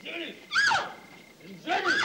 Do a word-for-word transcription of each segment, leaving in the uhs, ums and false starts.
انزلي انزلي.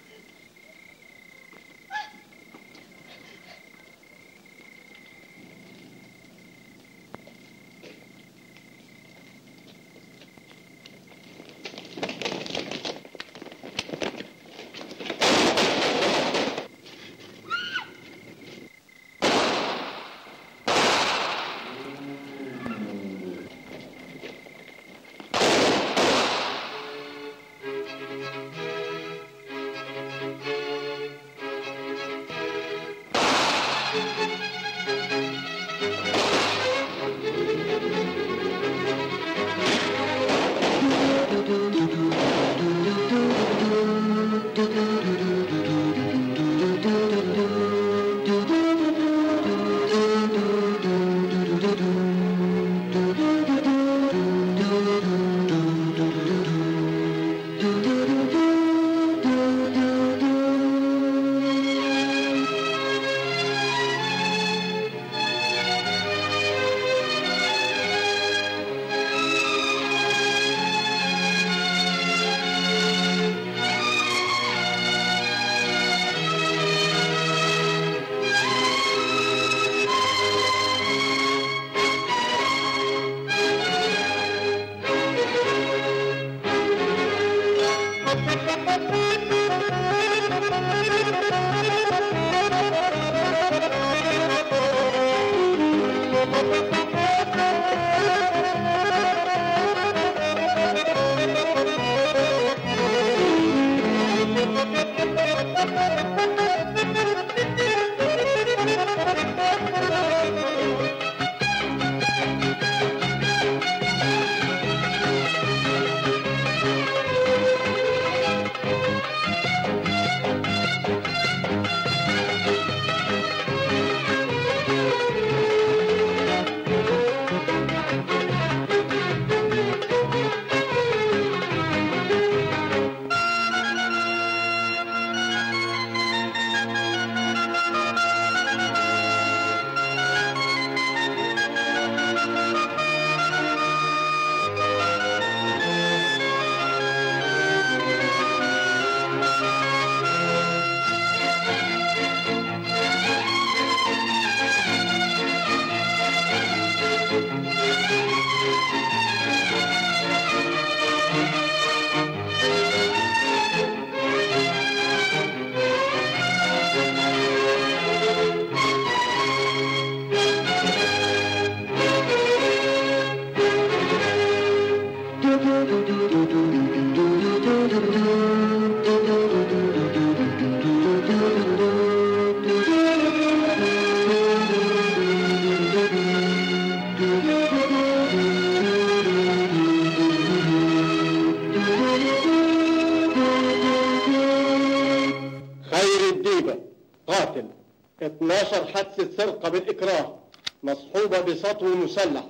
اتناشر حادثة سرقة بالإكراه مصحوبة بسطو مسلح،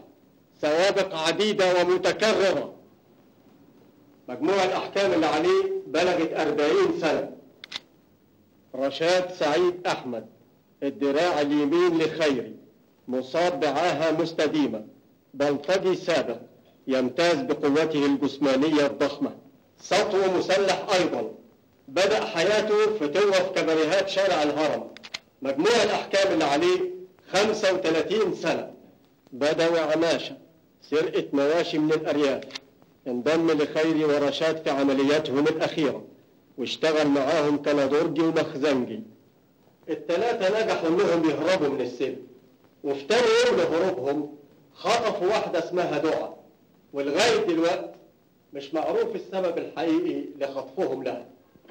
سوابق عديدة ومتكررة. مجموع الأحكام اللي عليه بلغت أربعين سنة. رشاد سعيد أحمد، الدراع اليمين لخيري، مصاب بعاهة مستديمة، بلطجي سابق يمتاز بقوته الجسمانية الضخمة، سطو مسلح أيضا، بدأ حياته فتوة في كباريهات شارع الهرم. مجموع الأحكام اللي عليه خمسة وثلاثين سنة. بدوي عماشة، سرقة مواشي من الأرياف، انضم لخيري ورشاد في عملياتهم الأخيرة واشتغل معاهم كندرجي ومخزنجي. الثلاثة نجحوا انهم يهربوا من السجن، وفي تاني يوم لهروبهم خطفوا واحدة اسمها دعاء، ولغاية دلوقتي مش معروف السبب الحقيقي لخطفهم لها.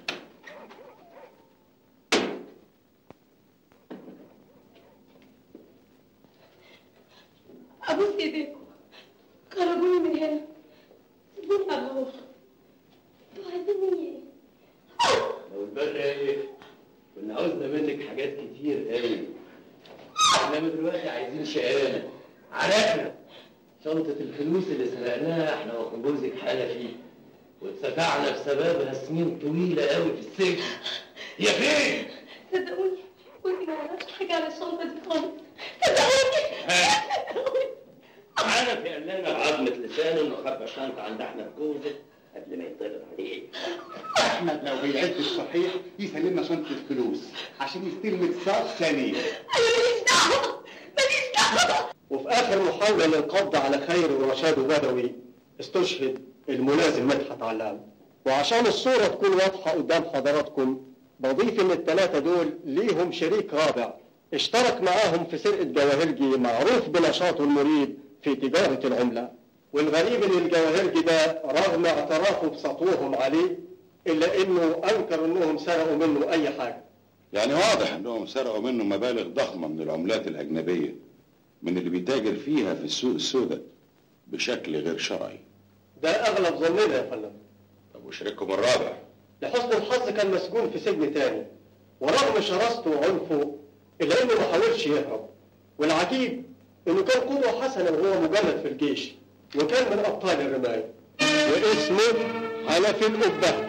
أبوس إيديكم، خرجوني من هنا، سيبوني أروح. انتوا عايزين إيه؟ لو الباقي إيه؟ كنا عاوزنا منك حاجات كتير قوي. إنما دلوقتي عايزين شقانا، عرقنا. شنطة الفلوس اللي سرقناها إحنا وأخو جوزك حالة فيه، واتسفعنا بسببها سنين طويلة قوي في السجن. هي فين؟ صدقوني جوزي ما يعرفش حاجة عن الشنطة دي خالص. صدقوني. عارف يا قال لنا بعظمة لسانه إنه خبى الشنطة عند أحمد جوزك قبل ما يطلع عليه. احمد لو بيعد صحيح يسلمنا شنطه الفلوس عشان يستلم اتصال ثانيه. انا ماليش دعوه ماليش دعوه. وفي اخر محاوله للقبض على خير ورشاد وبدوي استشهد الملازم مدحت علام. وعشان الصوره تكون واضحه قدام حضراتكم بضيف ان الثلاثه دول ليهم شريك رابع اشترك معاهم في سرقه جواهرجي معروف بنشاطه المريب في تجاره العمله. والغريب ان الجواهرجي ده رغم اعترافه بسطوهم عليه الا انه انكر انهم سرقوا منه اي حاجه. يعني واضح انهم سرقوا منه مبالغ ضخمه من العملات الاجنبيه من اللي بيتاجر فيها في السوق السوداء بشكل غير شرعي. ده اغلب ظننا يا فندم. طب وشريككم الرابع؟ لحسن الحظ كان مسجون في سجن تاني، ورغم شراسته وعنفه الا انه ما حاولش يهرب. والعجيب انه كان قدوه حسنه وهو مجند في الجيش، وكان من ابطال الرمايه. واسمه حنفي القبه.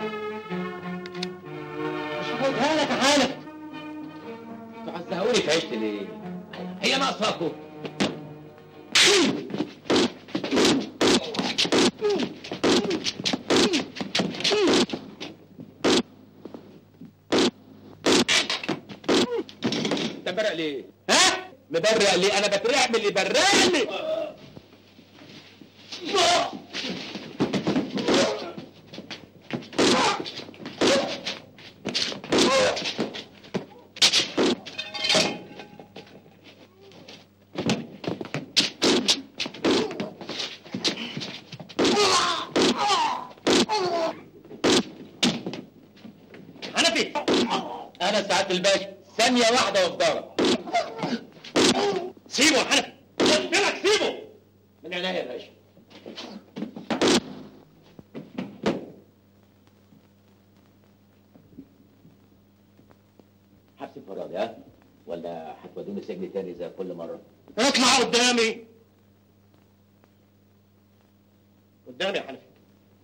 مش هاخدها لك يا حنفي. انتوا عزهوني في عيشتي ليه؟ هي ناقصاكم. انت مبرق ليه؟ ها؟ مبرق ليه؟ انا بترعب من اللي برقني. حنفي انا سعاده الباشا ثانيه واحده وافضلك. سيبه يا حنفي، قلت لك سيبه. من عينيا يا باشا. حبس انفرادي ها؟ ولا هتودوني سجن تاني زي كل مره؟ اطلع قدامي. قدامي يا حنفي.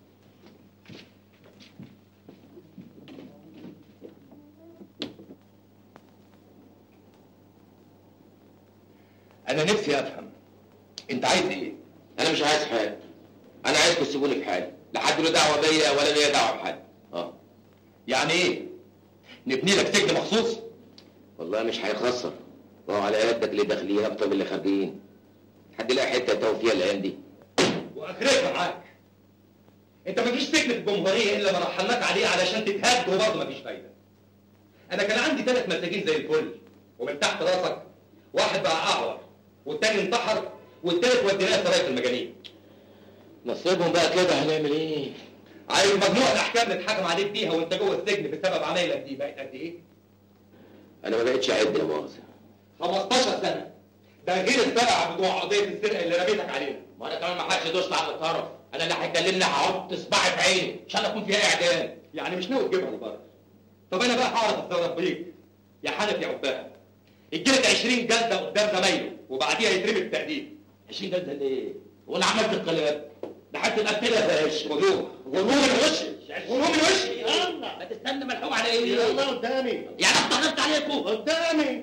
انا نفسي افهم انت عايز ايه؟ انا مش عايز حاجه. انا عايزكم تسيبوني في حالي، لا حد له دعوه بيا ولا ليا دعوه بحد. اه يعني ايه؟ نبني لك سجن مخصوص؟ والله مش هيخسر، وهو على قدك اللي داخلين اكتر من اللي خارجين. حد يلاقي حته يتوه فيها الايام دي. واخرتها معاك. انت مفيش سجن في الجمهوريه الا ما رحلناك عليه علشان تتهد وبرضه مفيش فايده. انا كان عندي ثلاث مساجين زي الفل، ومن تحت راسك واحد بقى اعور، والتاني انتحر، والتالت وديناه سرايه المجانين. نصيبهم بقى كده، هنعمل ايه؟ عايز مجموعه الاحكام اللي اتحكم عليك بيها وانت جوه السجن بسبب عمايلك دي بقت قد ايه؟ انا ما بقتش اعد يا مؤاخذه. خمستاشر سنه، ده غير السبعه بتوع قضيه السرقه اللي رميتك علينا. ما انا كمان ما حدش يدوس على الطرف، انا اللي هيكلمني هحط صباعي في عيني عشان اكون فيها اعدام. يعني مش ناوي تجيبها لبره. طب انا بقى هعرف اتصرف بيك يا حنفي يا عباها. الجلد عشرين جلده قدام زمايله وبعديها يترمي بالتأديب. عشرين جلده ليه؟ وانا عملت انقلاب؟ ده حتى القتله يا باشا. غرور غرور من وشي، غرور من وشي. يلا ما تستنى ملحوق على ايه؟ يلا قدامي. يعني اتضغطت عليكم قدامي.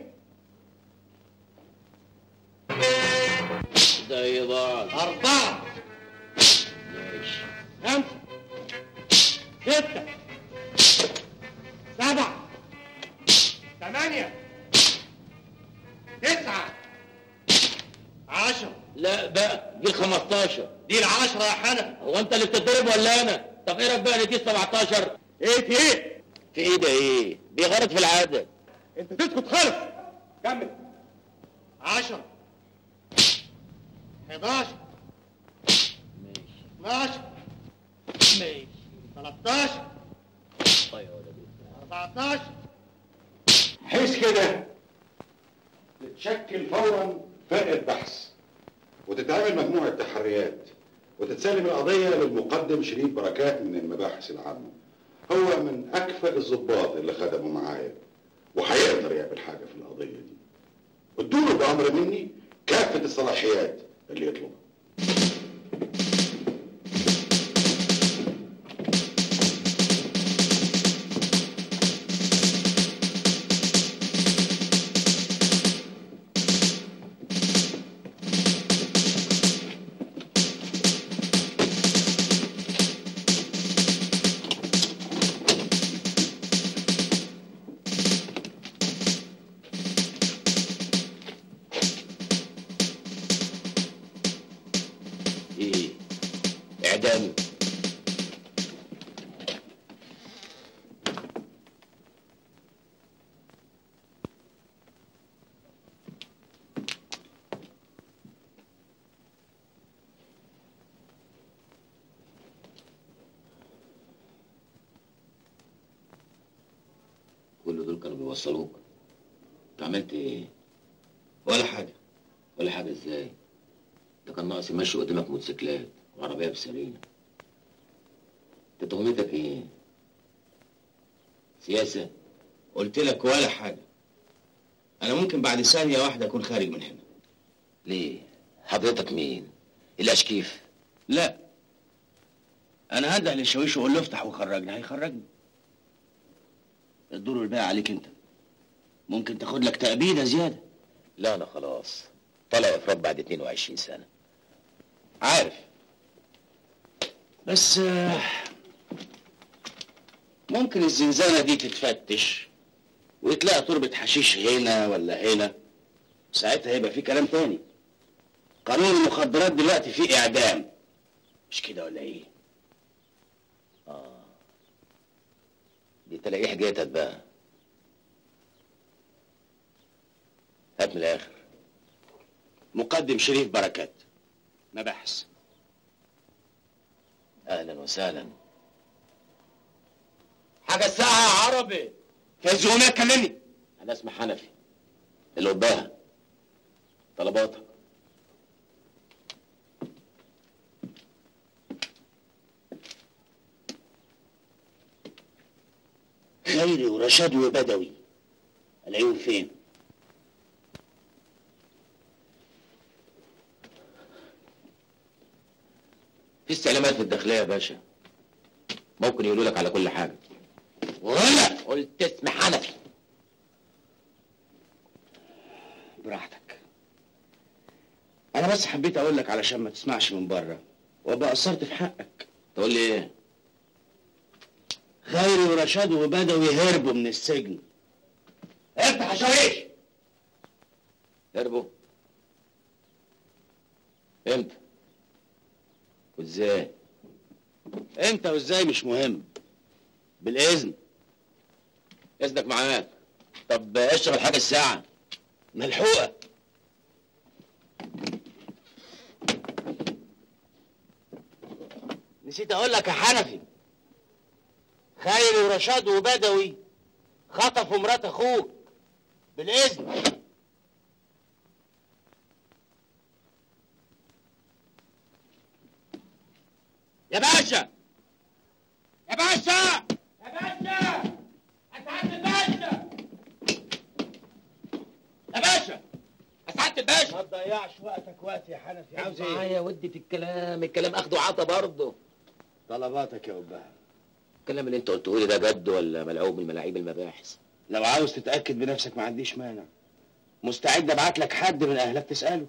زي بعض. أربعة. ماشي. خمسة. ستة. سبعة. ثمانية. تسعة. عشرة. لا بقى دي ال خمستاشر. دي العشرة يا حنفي. هو انت اللي بتتضرب ولا انا؟ طب ايه رايك بقى ان دي سبعتاشر؟ ايه في ايه؟ في ايه ده ايه؟ دي غلط في العدد. انت تسكت خالص. كمل. عشرة. حداشر. ماشي. اتناشر. ماشي. تلاتاشر. طيب يا ولدي. اربعتاشر. حيث كده تتشكل فورا فرقه بحث وتتعمل مجموعه تحريات وتتسلم القضيه للمقدم شريف بركات من المباحث العامه. هو من اكفأ الضباط اللي خدموا معايا وهيقدر يعمل حاجه في القضيه دي. ادوله بامر مني كافه الصلاحيات اللي يطلبها. دول كانوا بيوصلوك. انت عملت ايه؟ ولا حاجه. ولا حاجه ازاي؟ ده كان ناقص يمشي قدامك موتوسيكلات وعربيه بسرينه. انت تهمتك ايه؟ سياسه؟ قلت لك ولا حاجه. انا ممكن بعد ثانيه واحده اكون خارج من هنا. ليه؟ حضرتك مين؟ الاشكيف؟ لا، انا هنده للشاويش واقول له افتح وخرجني، هيخرجني. الدور الباقي عليك انت. ممكن تاخد لك تأبيدة زياده. لا انا خلاص طالع افراد بعد اتنين وعشرين سنه. عارف، بس ممكن الزنزانه دي تتفتش ويتلاقى تربة حشيش هنا ولا هنا، ساعتها هيبقى في كلام تاني. قانون المخدرات دلوقتي فيه اعدام، مش كده ولا ايه؟ اه دي تلاقي حاجاتك بقى. هات من الاخر. مقدم شريف بركات، مباحث. اهلا وسهلا. حاجه الساعه يا عربي. في الزغنيه كلمني. انا اسمي حنفي اللي قباها. طلباتك. خيري ورشاد وبدوي الاقيهم فين؟ في استعلامات في الداخليه يا باشا، ممكن يقولوا لك على كل حاجه. ولا قلت اسم حنفي. براحتك. انا بس حبيت اقول لك علشان ما تسمعش من بره وابقى قصرت في حقك. تقول لي ايه؟ خيري ورشاد وبدوي هربوا من السجن. افتح يا شاويش. هربوا؟ امتى؟ وازاي؟ امتى وازاي مش مهم. بالاذن. اذنك معاك. طب اشتغل حاجه الساعه. ملحوقه. نسيت اقول لك يا حنفي، خيري ورشاد وبدوي خطفوا مرات اخوك. بالاذن. يا باشا يا باشا يا باشا اسعد الباشا يا باشا اسعد الباشا. ما تضيعش وقتك وقت يا حنفي. عاوز ايه؟ معايا ودي في الكلام، الكلام اخده عطا برضه. طلباتك يا أبها. الكلام اللي انت قلته لي ده جد ولا ملعوب من ملاعيب المباحث؟ لو عاوز تتأكد بنفسك ما عنديش مانع. مستعد ابعت لك حد من اهلك تسأله.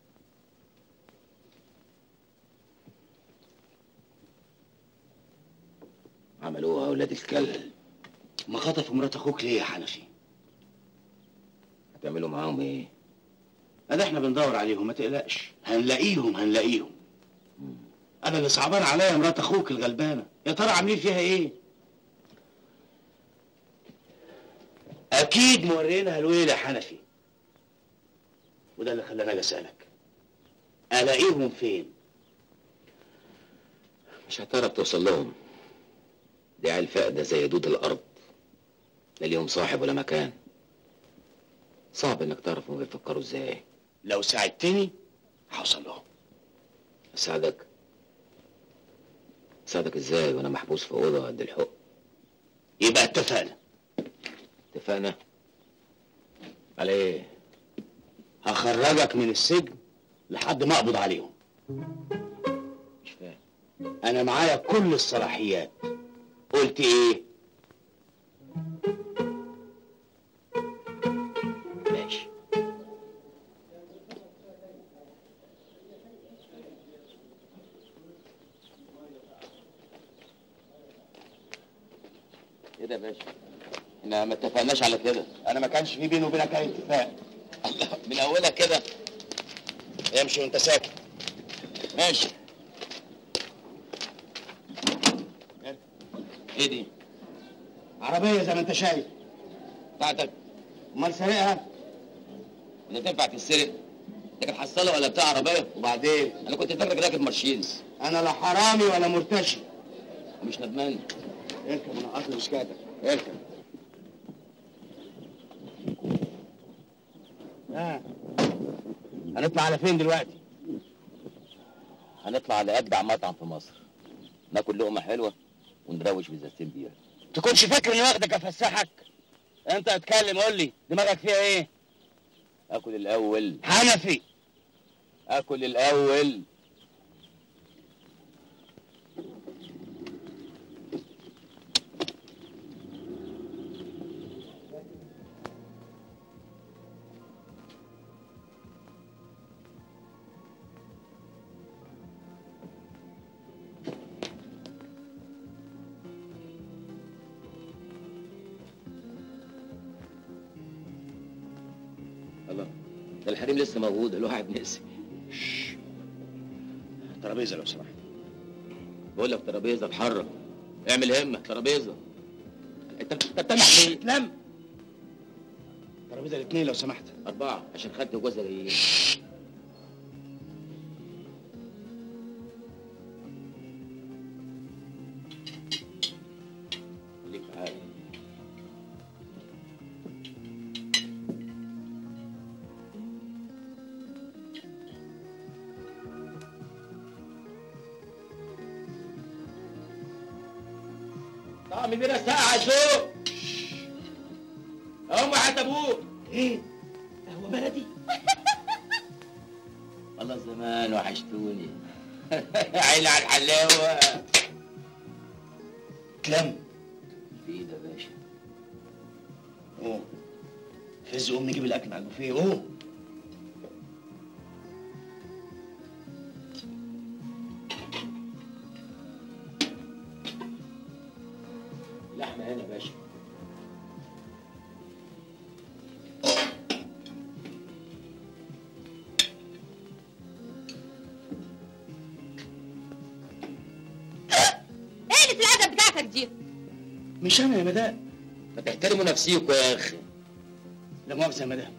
عملوها اولاد الكلب. ما خطفوا مرات اخوك ليه يا حنفي؟ هتعملوا معاهم ايه؟ ادي احنا بندور عليهم، ما تقلقش. هنلاقيهم هنلاقيهم. انا اللي صعبان عليا مرات اخوك الغلبانه، يا ترى عاملين فيها ايه؟ اكيد مورينها الويل يا حنفي. وده اللي خلاني اجي اسالك، الاقيهم فين؟ مش هتعرف توصل لهم. دي عيال فاقده زي دود الارض، لا ليهم صاحب ولا مكان. صعب انك تعرف هم بيفكروا ازاي. لو ساعدتني هوصل لهم. اساعدك؟ اساعدك ازاي وانا محبوس في اوضه قد الحق؟ يبقى اتفقنا. اتفقنا على ايه؟ هخرجك من السجن لحد ما اقبض عليهم. مش فاهم. انا معايا كل الصلاحيات. قلت ايه؟ ماشي. ايه ده يا باشا؟ احنا ما اتفقناش على كده. انا ما كانش في بيني وبينك اي اتفاق. من اولها كده. امشي وانت ساكت. ماشي. ايه دي؟ عربيه زي ما انت شايف. بتاعتك؟ امال سارقها؟ انت تنفع تتسرق؟ انت كانت حصاله ولا بتاع عربيه؟ وبعدين؟ انا كنت فاكرك راكب مرشيدس. انا لا حرامي ولا مرتشي. مش ندمان. اركب، انا قاطع مشكاتك. اركب. اه هنطلع على فين دلوقتي؟ هنطلع على أجدع مطعم في مصر، ناكل لقمة حلوة ونروش بزازتين بيها. تكونش فاكر اني واخدك افسحك؟ انت اتكلم قول لي دماغك فيها ايه؟ آكل الأول. حنفي آكل الأول. الله، ده الحريم لسه موجود، الواحد نسي. ترابيزه لو سمحت. بقول لك ترابيزه، اتحرك، اعمل همه، ترابيزه. انت انت بتلمح ليه؟ لم ترابيزه الاثنين لو سمحت. اربعه عشان خدت وجوزها جايين. خليك معايا. طعم بينا ساعة ذوق. أقوم وحياة أبوك. إيه؟ قهوة بلدي؟ والله زمان وحشتوني. عيني على الحلاوة. كلام في إيه ده يا باشا؟ اوه فز قوم نجيب الاكل على البوفيه. اوه لحمة هنا يا باشا. ايه اللي في العدد بتاعتك دي؟ مش انا يا مدام. ما تحترموا نفسيكوا يا أخي. لا مؤاخذه يا مدام.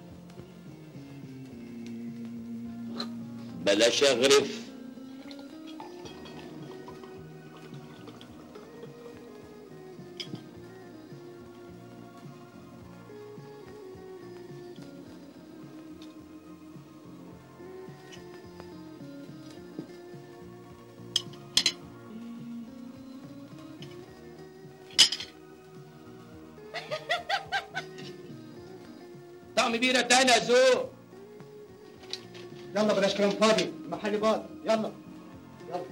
بلاش أغرف. طعم بيرة تاني يا زو. يلا بلاش كلام فاضي، المحل باظ، يلا يلا.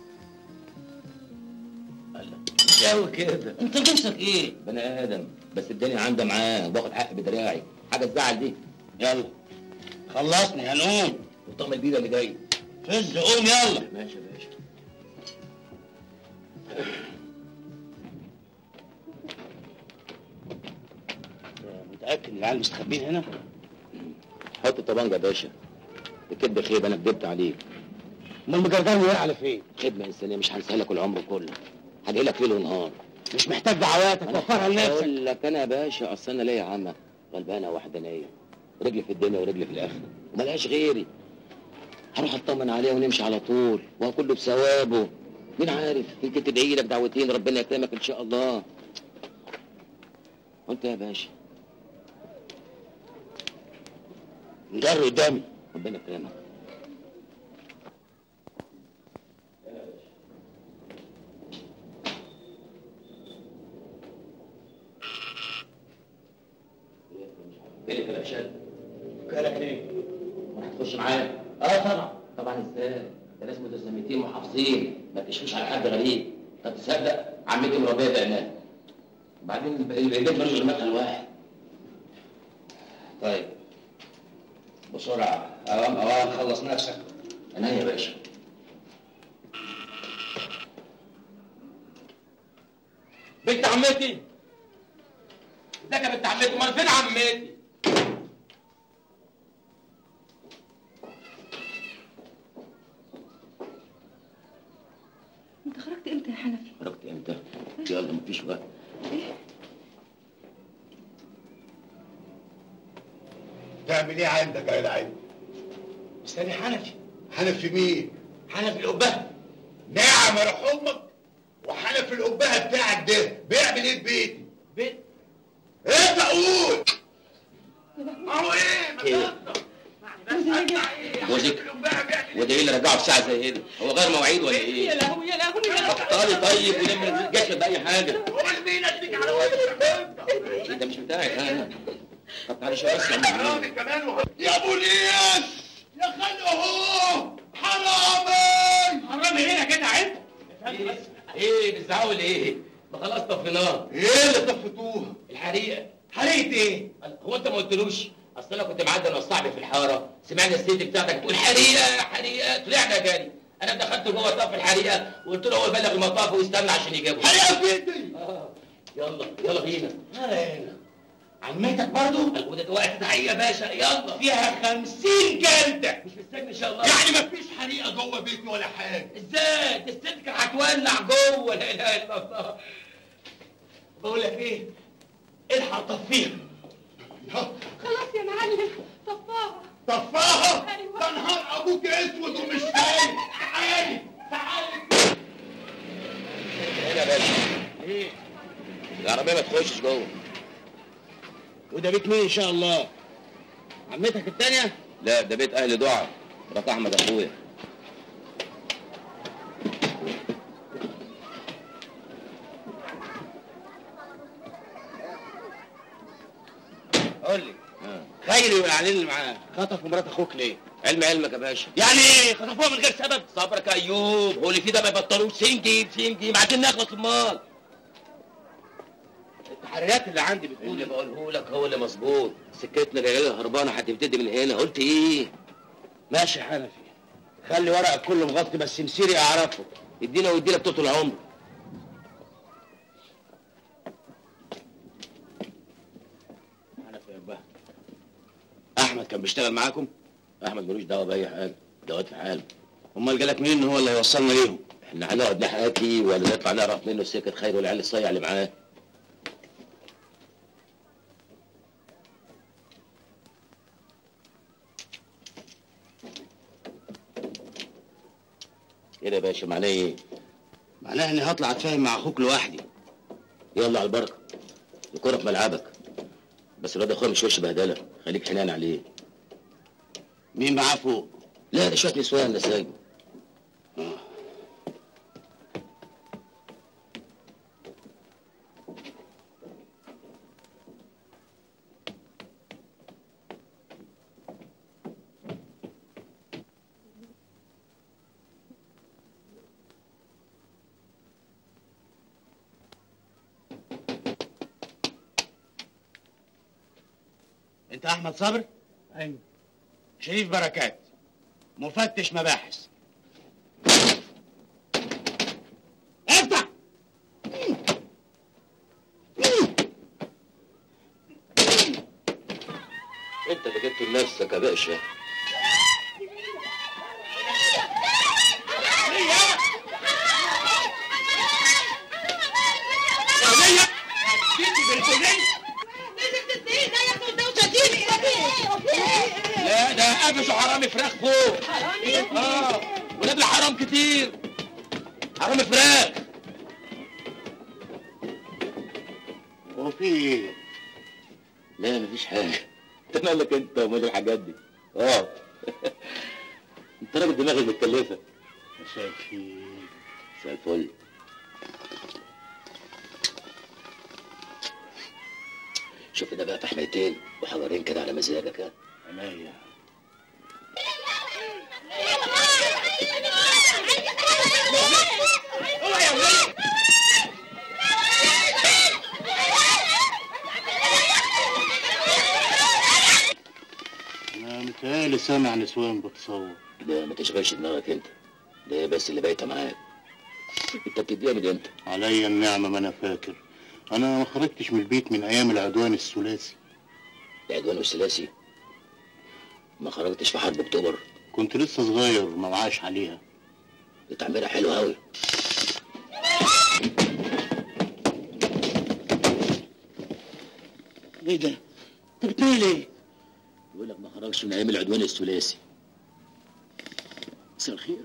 قوي كده. انت نفسك ايه؟ بني ادم، بس الدنيا عندها معاه، باخد حق بدراعي، حاجه تزعل دي. يلا خلصني هنقوم. وطعم البيرة اللي جاي. فز قوم يلا. ماشي يا باشا. متاكد ان العيال مستخبين هنا؟ حط الطبنجة يا باشا. الكدب خيب، انا كدبت عليك. امال مجرداني ايه على فين؟ خدمة انسانية مش هنساها لك العمر كله. هدعي لك ليل ونهار. مش محتاج دعواتك، وفرها لنفسك. اقول لك انا يا باشا، اصل انا ليا عمى غلبانه وحدانيه، رجلي في الدنيا ورجلي في الاخره، وملهاش غيري. هروح اطمن عليها ونمشي على طول، وكله بثوابه. مين عارف، يمكن تدعي لك دعوتين ربنا يكرمك ان شاء الله. وانت يا باشا نجر قدامي. ربنا يكرمك. بالك يا باشا. كلك ايه؟ هتخش معايا؟ اه طبعا. طبعا ازاي؟ ده ناس متسميتين محافظين، ما تشفيش على حد غريب. طب تصدق عمتي مربيه بعناه. وبعدين البيت ملوش غير مدخل واحد. طيب بسرعه، اوام اوام خلص نفسك. انا يا باشا. بنت عمتي. ازيك يا بنت عمتي؟ امال فين عمتي؟ انت خرجت امتى يا حنفي؟ خرجت امتى؟ يلا مفيش وقت. ايه؟ تعمل ايه عندك يا العين؟ مستني حنفي. حنفي مين؟ حنفي القبه. نعم يا امك. وحنفي القبه بتاعك ده بيعمل ايه في بيتي؟ بيت انت قول. اهو ايه؟ ايه اللي رجعه في ساعه زي هنا؟ هو غير مواعيد ولا ايه؟ يا لهوي يا لهوي يا لهوي. بطلي طيب ولم الجسد باي حاجه. قول مين اديك على وشك ايه ده مش بتاعك انا. طب معلش بس حرامي كمان وح... يا بوليس يا خلق اهو حرامي. حرامي هنا كده عيب. ايه ايه بتزعقوا ليه؟ ما خلاص طفيناه. ايه اللي طفتوها؟ الحريقه. حريقه ايه؟ هو انت ما قلتلوش؟ اصل انا كنت معدي انا وصاحبي في الحاره، سمعنا الست بتاعتك تقول حريقه حريقه، طلعنا جري. انا دخلت جوه طرف الحريقه وقلت له هو يبلغ المطاف ويستنى عشان يجيبه. حريقه في ايدي. اه يلا يلا بينا. هنا عمتك برضو؟ وده وقت تحيه يا باشا يلا. فيها خمسين جلده. مش مستني ان شاء الله. يعني مفيش حريقه جوه بيتي ولا حاجه. ازاي؟ دي الست كانت هتولع جوه. لا اله الا الله. بقول لك ايه؟ الحق طفيها. خلاص يا معلم طفاها. طفاها؟ أيوة. ده نهار ابوك اسود ومش فاهم. تعالي تعالي. هنا يا باشا. ايه؟ العربيه ما تخشش جوه. وده بيت مين ان شاء الله؟ عمتك التانية؟ لا ده بيت اهل دعاء، مرات احمد اخويا. قول لي خيري والعليل اللي معاه خطفوا مرات اخوك ليه؟ علم علمك يا باشا. يعني ايه خطفوها من غير سبب؟ صبرك يا ايوب، هو اللي فيه ده ما يبطلوش. سنجي سنجي ما عايزين نخلص امال. التحريات اللي عندي بتقول اللي بقوله لك هو اللي مظبوط. سكتنا العيال هربانه هتبتدي من هنا. قلت ايه؟ ماشي يا حنفي، خلي ورقك كله مغطي بس مسيري اعرفه. ادينا وادينا طول العمر. حنفي يا ابا، احمد كان بيشتغل معاكم؟ احمد ملوش دعوه باي حاجه، ده واد في حاله. امال جالك مين ان هو اللي هيوصلنا ليهم؟ احنا هنقعد نحكي ولا نطلع نعرف منه سكه خير والعيال الصيع اللي معاه؟ كده يا باشا معناه ايه؟ معناها اني هطلع اتفاهم مع اخوك لوحدي. يلا على البركه، الكوره في ملعبك. بس الواد اخويا مش وش بهدله، خليك حنان عليه. مين معاه فوق؟ لا ده شويه نسوان ده سايبه. آه. انت احمد صبري؟ ايوه. شريف بركات، مفتش مباحث. افتح. انت اللي جبته لنفسك يا باشا. لا ده قفشوا حرامي فراخ فوق. حرامي؟ اه ولاد الحرام كتير. حرامي فراخ. هو في ايه؟ لا مفيش حاجه. انت مالك انت ومال الحاجات دي؟ اه انت راجل دماغك متكلفه. مساء الخير. مساء الفل. شوف ده بقى فحميتين وحجرين كده على مزاجك. ها عينيا. انا متهيألي سامع نسوان بتصور. لا ما تشغلش دماغك انت، ده هي بس اللي بايته معاك. انت بتديها من امتى؟ عليا النعمة ما انا فاكر. انا ما خرجتش من البيت من ايام العدوان الثلاثي. العدوان الثلاثي؟ ما خرجتش في حرب اكتوبر؟ كنت لسه صغير ما معاش عليها. دي تعميرها حلو قوي. ايه ده؟ انت بتقول ايه؟ بيقول لك ما خرجش من ايام العدوان الثلاثي. مساء الخير.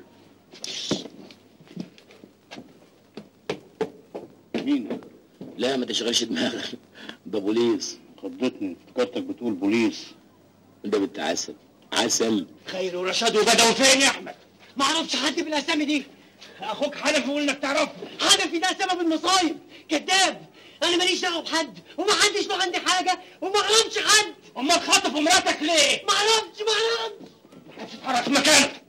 مين؟ لا ما تشغلش دماغك، ده بوليس. خضتني، افتكرتك بتقول بوليس. ده بنت عسل عسل. خير ورشاد وبدوي فين يا احمد؟ ما اعرفش حد بالاسامي دي. اخوك حنفي يقول انك تعرفه. حنفي ده سبب المصايب، كذاب. انا ماليش دعوه بحد ومحدش له عندي حاجه وما اعرفش حد. امال خاطف مراتك ليه؟ ما اعرفش ما اعرفش. محدش يتحرك في مكانك.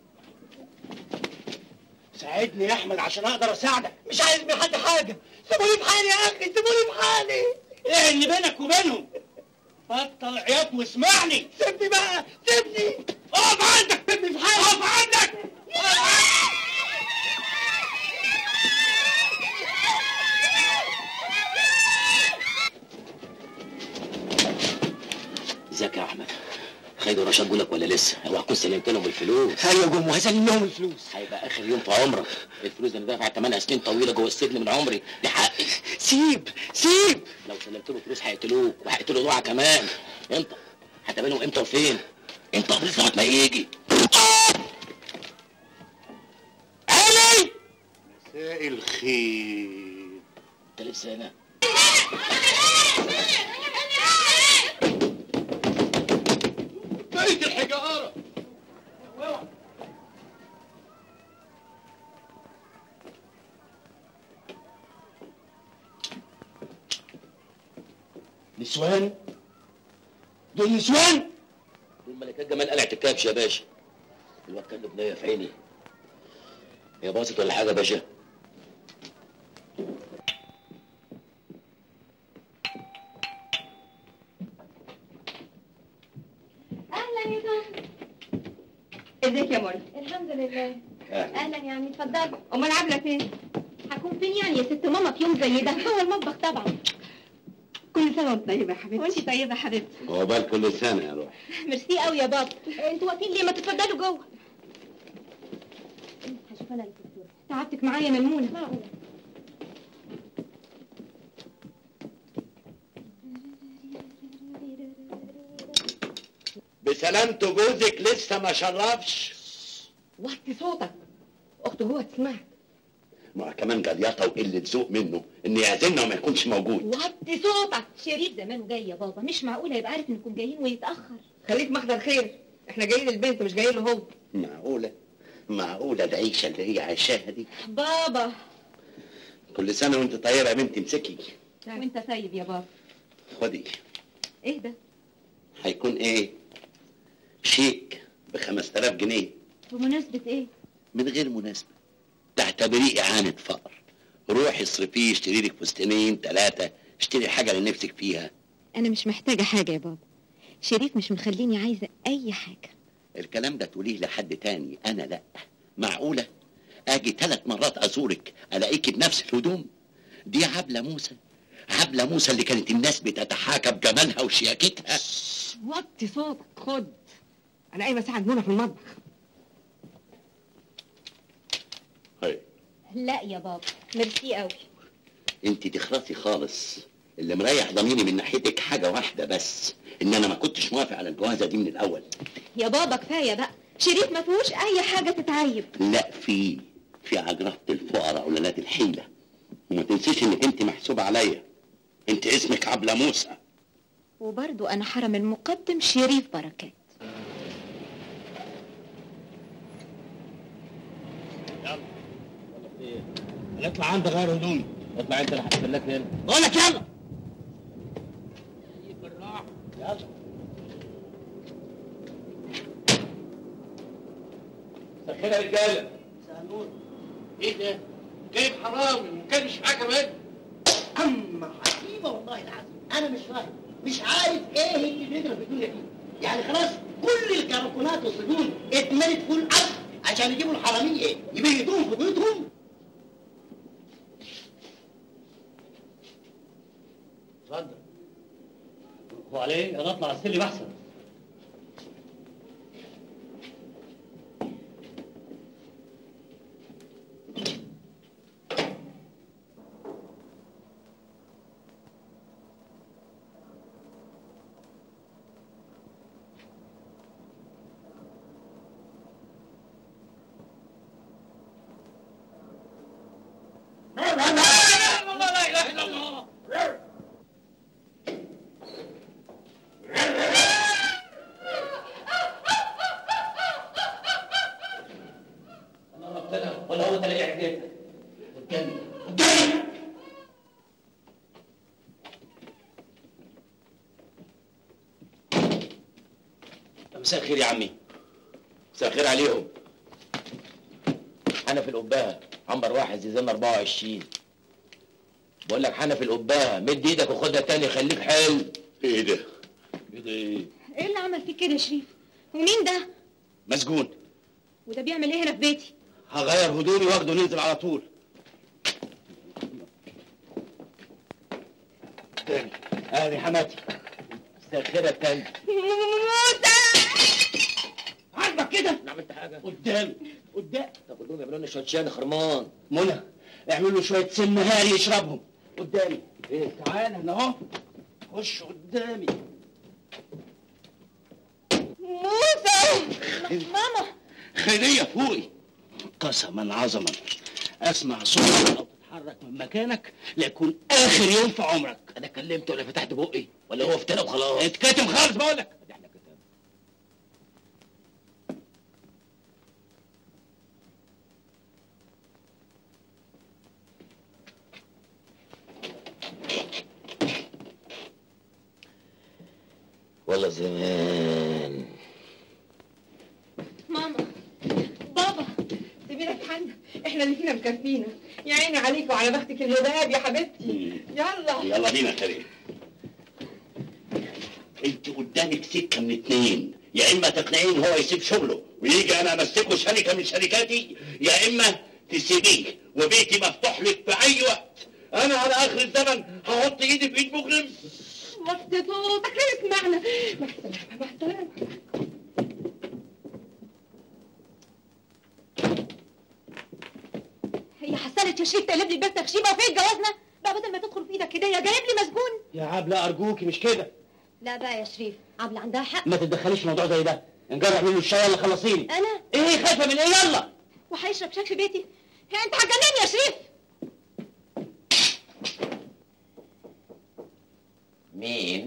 ساعدني يا احمد عشان اقدر اساعدك. مش عايز من حد حاجه. سيبوني في حالي يا اخي، سيبوني في حالي. ايه اللي بينك وبينهم؟ بطل عياط واسمعني. سيبني بقى، سيبني. اقف عندك، سيبني في حالي. اقف عندك. ازيك يا احمد؟ خدوا رشاد جولك ولا لسه؟ اوعى تكون سلمت لهم الفلوس. ايوه يا جم، وهسلم لهم الفلوس. هيبقى اخر يوم في عمرك. الفلوس اللي دافع ثمنها سنين طويله جوه السجن من عمري، دي حقي. سيب سيب. لو سلمت له فلوس هيقتلوك وهيقتلوا نوعك كمان. انت هتقابلهم امتى وفين؟ انت قبل ساعه ما يجي. علي مساء الخير. انت لسه هنا؟ بيت الحجاره. نسوان؟ دول نسوان؟ دول ملكات جمال قلعة الكبش يا باشا. الواد كان له بنيه في عيني. هي باظت ولا حاجه يا باشا؟ اهلا يا فهد. ازيك يا منى؟ الحمد لله. اهلا يا عمي، اتفضلي. امال عامله فين؟ هكون فين يعني يا ست ماما في يوم زي ده؟ هو المطبخ طبعا. كل سنه وانت طيبه يا حبيبتي. وانت طيبه يا حبيبتي. عقبال كل سنه يا روح. ميرسي قوي يا بابا. انتوا واقفين ليه؟ ما تتفضلوا جوه. هشوف انا الدكتور. تعبتك معايا يا ميمونه. معقوله. بسلامته جوزك لسه ما شرفش. وطي صوتك، اخته جوه تسمعك. ما كمان جليطه وقله ذوق منه ان يعزلنا وما يكونش موجود. وطي صوتك. شريف زمانه جاي يا بابا، مش معقوله يبقى عارف انكم جايين ويتاخر. خليك محضر خير، احنا جايين للبنت مش جايين له هو. معقوله معقوله العيشه اللي هي عايشاها دي؟ بابا كل سنه وانت طيبه يا بنتي. امسكي وانت طيب يا بابا. خدي. ايه ده؟ هيكون ايه؟ شيك ب خمسة آلاف جنيه. بمناسبه ايه؟ من غير مناسبه، تعتبريه اعانه فقر. روحي اصرفيه، اشتري لك فستانين ثلاثه، اشتري حاجه اللي نفسك فيها. انا مش محتاجه حاجه يا بابا، شريف مش مخليني عايزه اي حاجه. الكلام ده تقوليه لحد تاني، انا لا. معقوله اجي ثلاث مرات ازورك الاقيكي بنفس الهدوم دي؟ عبله موسى، عبله موسى اللي كانت الناس بتتحاكى بجمالها وشياكتها. وطي صوتك. خد، انا قايمه اساعد منى في المطبخ. هاي لا يا بابا ميرسي قوي. انت تخرسي خالص. اللي مريح ضميري من ناحيتك حاجه واحده بس، ان انا ما كنتش موافق على الجوازه دي من الاول. يا بابا كفايه بقى، شريف ما فيهوش اي حاجه تتعيب. لا، في في عجرفه الفقراء ولاد الحيله. وما تنسيش انك انت محسوبه عليا. انت اسمك عبله موسى. وبرضو انا حرم المقدم شريف بركات. يلا ايه؟ هنطلع عند غير هدومي. اطلع انت، انا هستناك هنا. بقول لك يلا. بالراحه يلا. سخنها يا رجاله. مساء النور. ايه ده؟ جايب حرامي ومكانش معاه كمان. اما عجيبه والله العظيم، انا مش فاهم، مش عارف ايه اللي بيجرى في الدنيا دي. يعني خلاص كل الكركونات والسجون اتملت فول عسل عشان يجيبوا الحراميه يبيتوهم في بيوتهم. اتفضل. هو عليه انا اطلع السلم احسن. مساء الخير يا عمي. مساء الخير عليهم. حنفي القباها عنبر واحد زيزان أربعة وعشرين. بقول لك حنفي القباها مد ايدك وخدها تاني خليك حلو. ايه ده؟ ايه ده ايه؟ ايه اللي عمل فيك كده يا شريف؟ ومين ده؟ مسجون. وده بيعمل ايه هنا في بيتي؟ هغير هدومي واخده ننزل على طول. تاني ادي حماتي. مساء الخير يا تاني. موسى عاجبك كده؟ انا عملت حاجه؟ قدامي قدام. طب قول لهم يعملوا لنا شويه شاي خرمان. منى اعملوا له شويه سم هاري يشربهم قدامي. ايه تعالى هنا اهو. خش قدامي. موسى ماما خيريه فوقي. قسما عظما اسمع صوتك او تتحرك من مكانك ليكون اخر يوم في عمرك. انا كلمت ولا فتحت بقي ولا هو افترى وخلاص؟ اتكتم خالص بقول لك. احنا كتاب. والله زمان. ماما بابا سيبي لك حنا، احنا اللي فينا مكفينا. يا عيني عليك وعلى بختك الهباب يا حبيبتي. يلا يلا بينا كريم. انت قدامك سكه من اتنين، يا اما تقنعين هو يسيب شغله ويجي انا امسكه شركه من شركاتي، يا اما تسيبيه وبيتي مفتوح لك في اي وقت. انا على اخر الزمن هحط ايدي في ايد مجرم. وطي صوتك ليه اسمعنا. مع السلامه مع السلامه. هي حصلت يا شريف تقلب لي البيت تخشيبه وفين جوازنا بقى بدل ما تدخل في ايدك هديه جايب لي مسجون. يا عبله ارجوكي مش كده. لا بقى يا شريف عبله عندها حق. ما تتدخليش في موضوع زي ده. نجرب منه الشاي يلا خلصيني. انا ايه خايفه من ايه؟ يلا. وهيشرب شاي في بيتي؟ هي انت هتجنني يا شريف. مين؟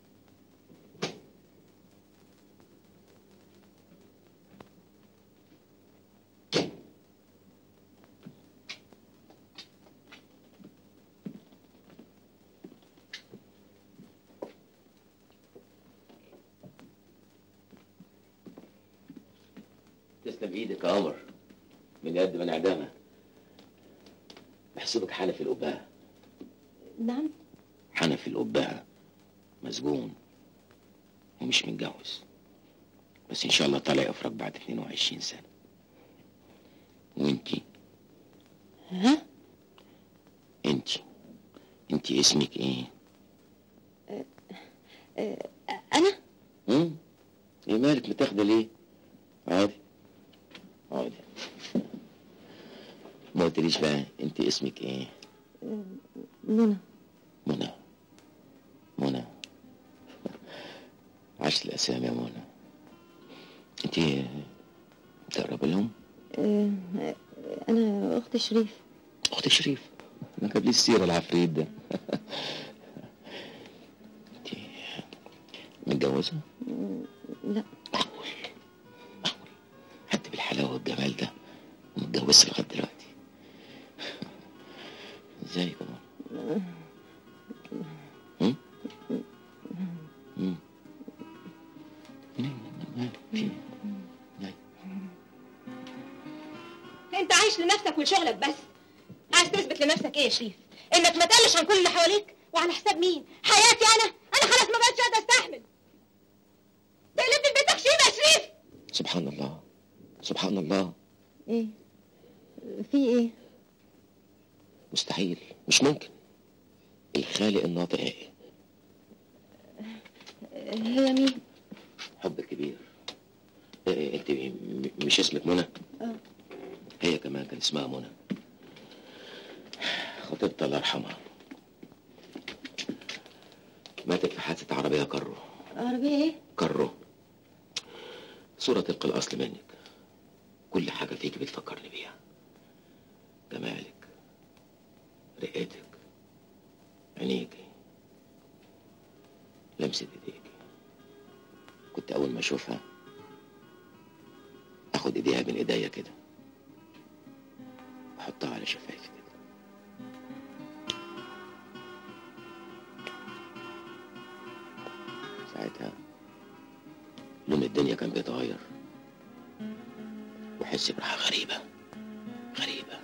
تسلم ايدك يا قمر. من يد من اعدامها. احسبك حنفي القباها. نعم حنفي القباها مسجون ومش متجوز، بس ان شاء الله طالع يفرج بعد اتنين وعشرين سنة. وانتي؟ ها؟ انتي انتي اسمك ايه؟ أه أه انا؟ امم ايه مالك متاخده ليه؟ عادي عادي. ما قلتليش بقى انتي اسمك ايه؟ منى. منى منى عشت الاسامي يا منى. انتي تقرب لهم؟ أه انا اخت شريف. اخت شريف؟ ما جاب لي السيره العفريت ده. انتي متجوزه؟ لا. معقول معقول حد بالحلاوه والجمال ده ومتجوزش لغايه دلوقتي؟ ازاي يا منى؟ هم؟ هم؟ انت عايش لنفسك ولشغلك بس. عايز تثبت لنفسك ايه يا شريف؟ انك ما تقلش عن كل اللي حواليك؟ وعلى حساب مين؟ حياتي انا؟ انا خلاص ما بقتش قادره استحمل. تقلبني البيت تخشيبه يا شريف. سبحان الله سبحان الله. ايه؟ في ايه؟ مستحيل مش ممكن. الخالق الناطق ايه؟ هي مين؟ حب كبير. إيه انت م- مش اسمك منى؟ اه. هي كمان كان اسمها منى. خطيبتها الله يرحمها ماتت في حادثة عربية كرو. عربية ايه؟ كرو. صورة تلقى الأصل منك. كل حاجة فيك بتفكرني بيها. جمالك، رقتك، عينيكي، لمسة ايديكي. كنت أول ما أشوفها أخد إيديها بين إيديا كده أحطها على شفايفي كده. ساعتها لون الدنيا كان بيتغير وحس براحة غريبة غريبة.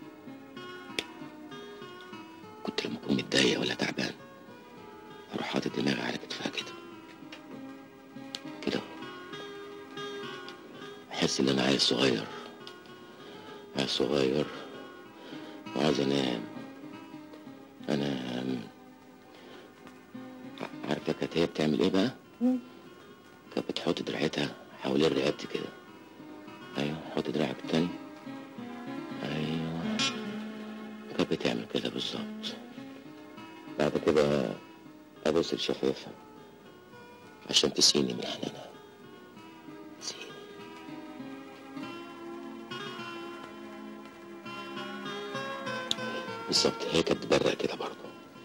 كنت لما أكون متضايق ولا تعبان أروح حاطط دماغي على كتفها كده كده، أحس إن أنا عايز صغير عايز صغير وعايز أنام أنام. عارفة كانت هي بتعمل إيه بقى؟ كانت بتحط دراعتها حوالين رقبتي كده. أيوه، حط دراعك التاني. أيوه، كانت بتعمل كده بالظبط. بعد كده أبوس لشفايفها عشان تسقيني من حنانها. تسقيني. بالظبط، هي كانت بتبرق كده برضه.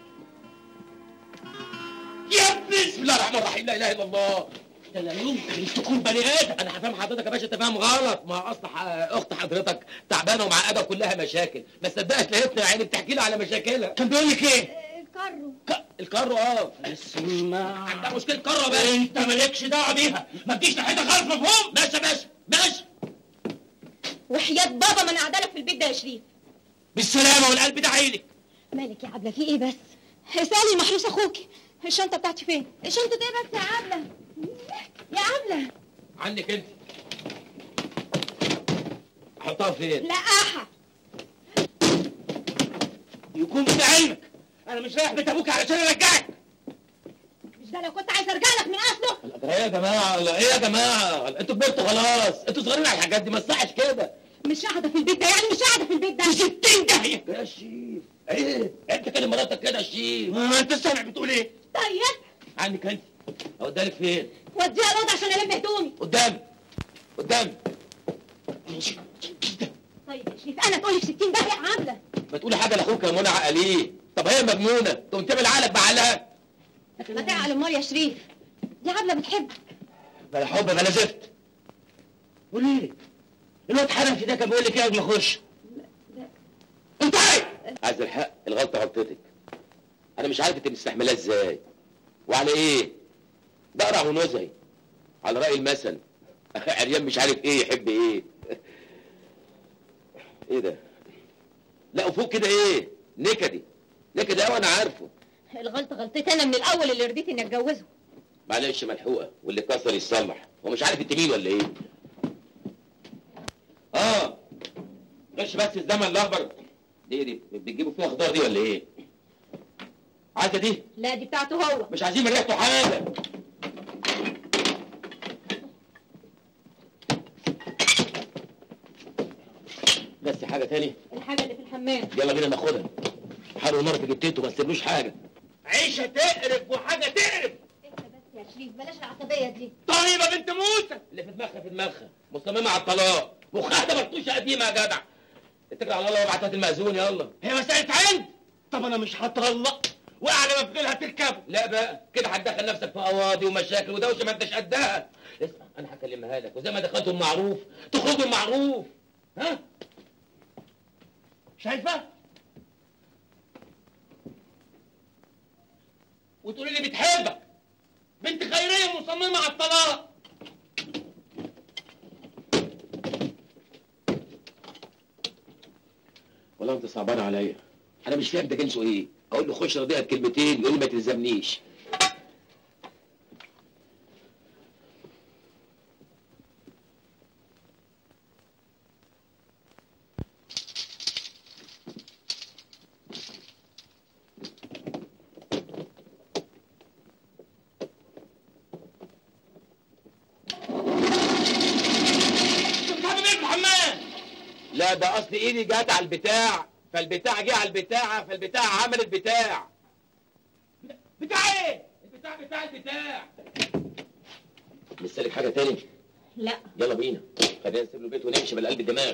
يا ابني بسم الله الرحمن الرحيم، لا اله الا الله. انت لا يمكن تكون بني ادم. انا هفهم حضرتك يا باشا، انت فاهم غلط. ما اصل اخت حضرتك تعبانه ومعقده وكلها مشاكل، ما صدقت لقيتنا يا عيني بتحكي لي على مشاكلها. كان بيقول لك ايه؟ الكرو. ك... الكرو اه. اسمع، عندها مشكله كرو يا باشا. انت مالكش دعوه بيها، ما تجيش ناحيتها خالص، مفهوم؟ ماشي يا باشا ماشي. وحياة بابا ما انا قاعده لك في البيت ده يا شريف. بالسلامه والقلب ده عينك. مالك يا عبله، في ايه بس؟ اسالي محروس اخوكي. الشنطه بتاعتي فين؟ الشنطه ايه بس يا عبله؟ يا عبله عنك انت. احطها فين؟ لقاحه. يكون في علمك انا مش رايح بيت ابوك علشان ارجعك. مش ده لو كنت عايز ارجع لك من اصله. ايه يا جماعه؟ ايه يا جماعه؟ انتوا كبرتوا خلاص، انتوا صغيرين على الحاجات دي، ما تصحش كده. مش قاعده في البيت ده يعني، مش قاعده في البيت ده. ستين داهيه يا شيف. ايه انت كده مراتك كده يا شيف؟ ما انت سامع بتقول ايه؟ طيب عنك انت. اودالك فين؟ وديها الاوضه عشان الم هدومي. قدامي قدامي. طيب يا شريف، انا تقولي في ستين داهيه يا عبله؟ ما تقولي حاجه لاخوك يا منى عقليه. طب هي مجنونه، تقوم تعمل عقلك بعقلها. ما تعقل امال يا شريف، دي عبله بتحبك. بلا حب بلا زفت. وليه؟ الواد حنفي ده كان بيقول لك ايه قبل ما اخش؟ انت عايز الحق، الغلطه غلطتك. انا مش عارف انت مستحملها ازاي وعلى ايه. ده قرع ونزهي على راي المثل. عريان مش عارف ايه يحب ايه. ايه ده؟ لا وفوق كده ايه؟ نكدي نكدي قوي انا عارفه. الغلطه غلطتي انا من الاول اللي رضيت اني اتجوزه. معلش ملحوقه، واللي كسر يتصلح. هو مش عارف انت مين ولا ايه؟ اه غش بس الزمن الاخضر دي دي بتجيبوا فيها خضار دي ولا ايه؟ عايزه دي؟ لا دي بتاعته هو. مش عايزين من ريحته حاجه. بس حاجه تاني؟ الحاجه اللي في الحمام. يلا بينا ناخدها. حرق نار في جبتته، ما تسيبلوش حاجه. عيشه تقرف وحاجه تقرف. انت بس يا شريف بلاش العصبيه دي. طيبه بنت موسى اللي في دماغها في دماغها، مصممه على الطلاق، مخها ده مرطوشه قديمه يا جدع. اتكل على الله وابعتها المأذون يلا. هي مساله عند. طب انا مش هطلق واعلى ما في غيرها تركب. لا بقى كده هتدخل نفسك في قواضي ومشاكل ودوشه ما انتش قدها. اسمع انا هكلمها لك، وزي ما دخلتم معروف تخرجوا معروف. ها؟ شايفه؟ وتقولي لي بتحبك. بنت خيريه مصممه على الطلاق. والله انت صعبان عليا. انا مش فاهم ده جنسه ايه. اقول له خش رضيها بكلمتين يقول لي ما تلزمنيش. لا ده اصل ايدي جت على البتاع، فالبتاع جه على البتاعه، فالبتاع عمل البتاع. بتاع ايه؟ البتاع بتاع البتاع. لسه لك حاجه تاني؟ لا. يلا بينا، خلينا نسيب له البيت ونمشي بلا قلب الدماغ.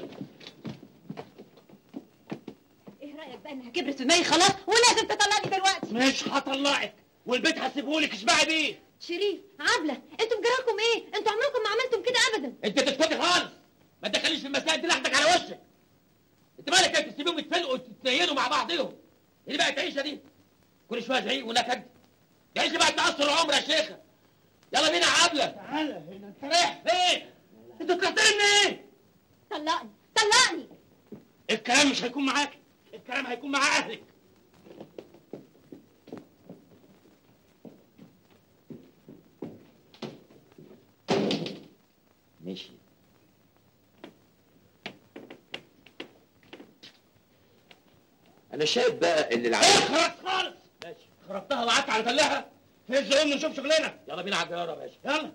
ايه رايك بقى انها كبرت في دماغي خلاص ولازم تطلقني دلوقتي؟ مش هطلعك، والبيت هسيبهولك اشبعي بيه. شريف، عبله، انتوا بجرالكم ايه؟ انتوا عمركم ما عملتم كده ابدا. انت تسكتي خالص، ما تدخليش في المسائل دي لحدك على وشك. انت مالك انت تسيبيهم يتفلقوا وتتنيلوا مع بعضهم؟ اللي بقت عيشه دي كل شويه زعيق ونكد. دي عيشه بقت تاثر العمر يا شيخه. يلا بينا يا عبله. تعالى هنا، انت رايح فين؟ انت طلعت لي ايه؟ طلقني طلقني. الكلام مش هيكون معاك، الكلام هيكون مع اهلك. ماشي. انا شايف بقى ان العيال خلاص خالص. ماشي، خربتها وقعدت على تلها. هز قوم نشوف شغلنا. يلا بينا على الجيارة يا باشا. يلا.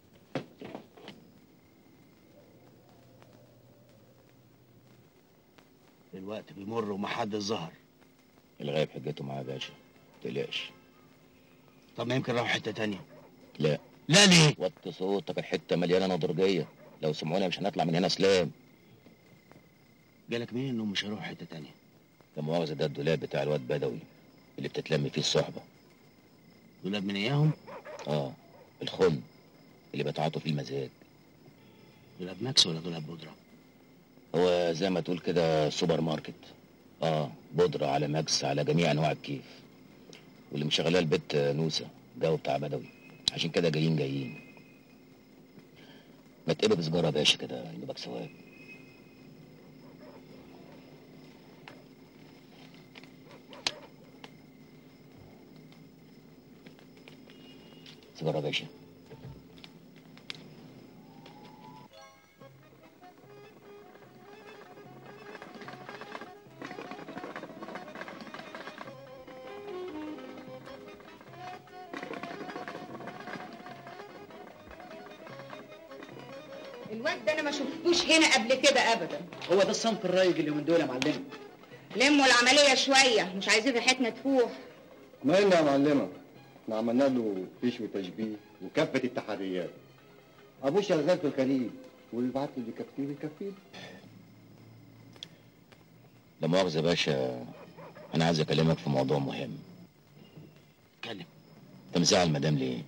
الوقت بيمر ومحدش ظهر. الغايب حجته معاه يا باشا، متقلقش. طب ما يمكن راحوا حته تانية. لا. لا ليه؟ وطي صوتك، الحته مليانه نضرجيه، لو سمعونا مش هنطلع من هنا سلام. جالك مين انهم مش هيروحوا حته تانية؟ لا مؤاخذه، ده الدولاب بتاع الواد بدوي اللي بتتلم فيه الصحبه. دولاب من اياهم؟ اه، الخن اللي بتعاطوا فيه المزاج. دولاب ماكس ولا دولاب بودره؟ هو زي ما تقول كده سوبر ماركت. اه، بودره على ماكس على جميع انواع الكيف. واللي مشغلاه البت نوسه جو بتاع بدوي، عشان كده جايين جايين. ما تقلب سجاره يا باشا كده يدوبك ثواب. سجاره يا باشا. الواد ده انا ما شفتوش هنا قبل كده ابدا. هو ده الصنف الرايج اللي من دول يا معلمه. لموا العمليه شويه، مش عايزين ريحتنا تفوح. مالنا يا معلمه؟ احنا عملنا له فيش وتشبيه وكافه التحريات. ابوه شغال في الخليج واللي بعت له يكفيه يكفيه. لا مؤاخذه يا باشا، انا عايز اكلمك في موضوع مهم. اتكلم. انت مزعل مدام ليه؟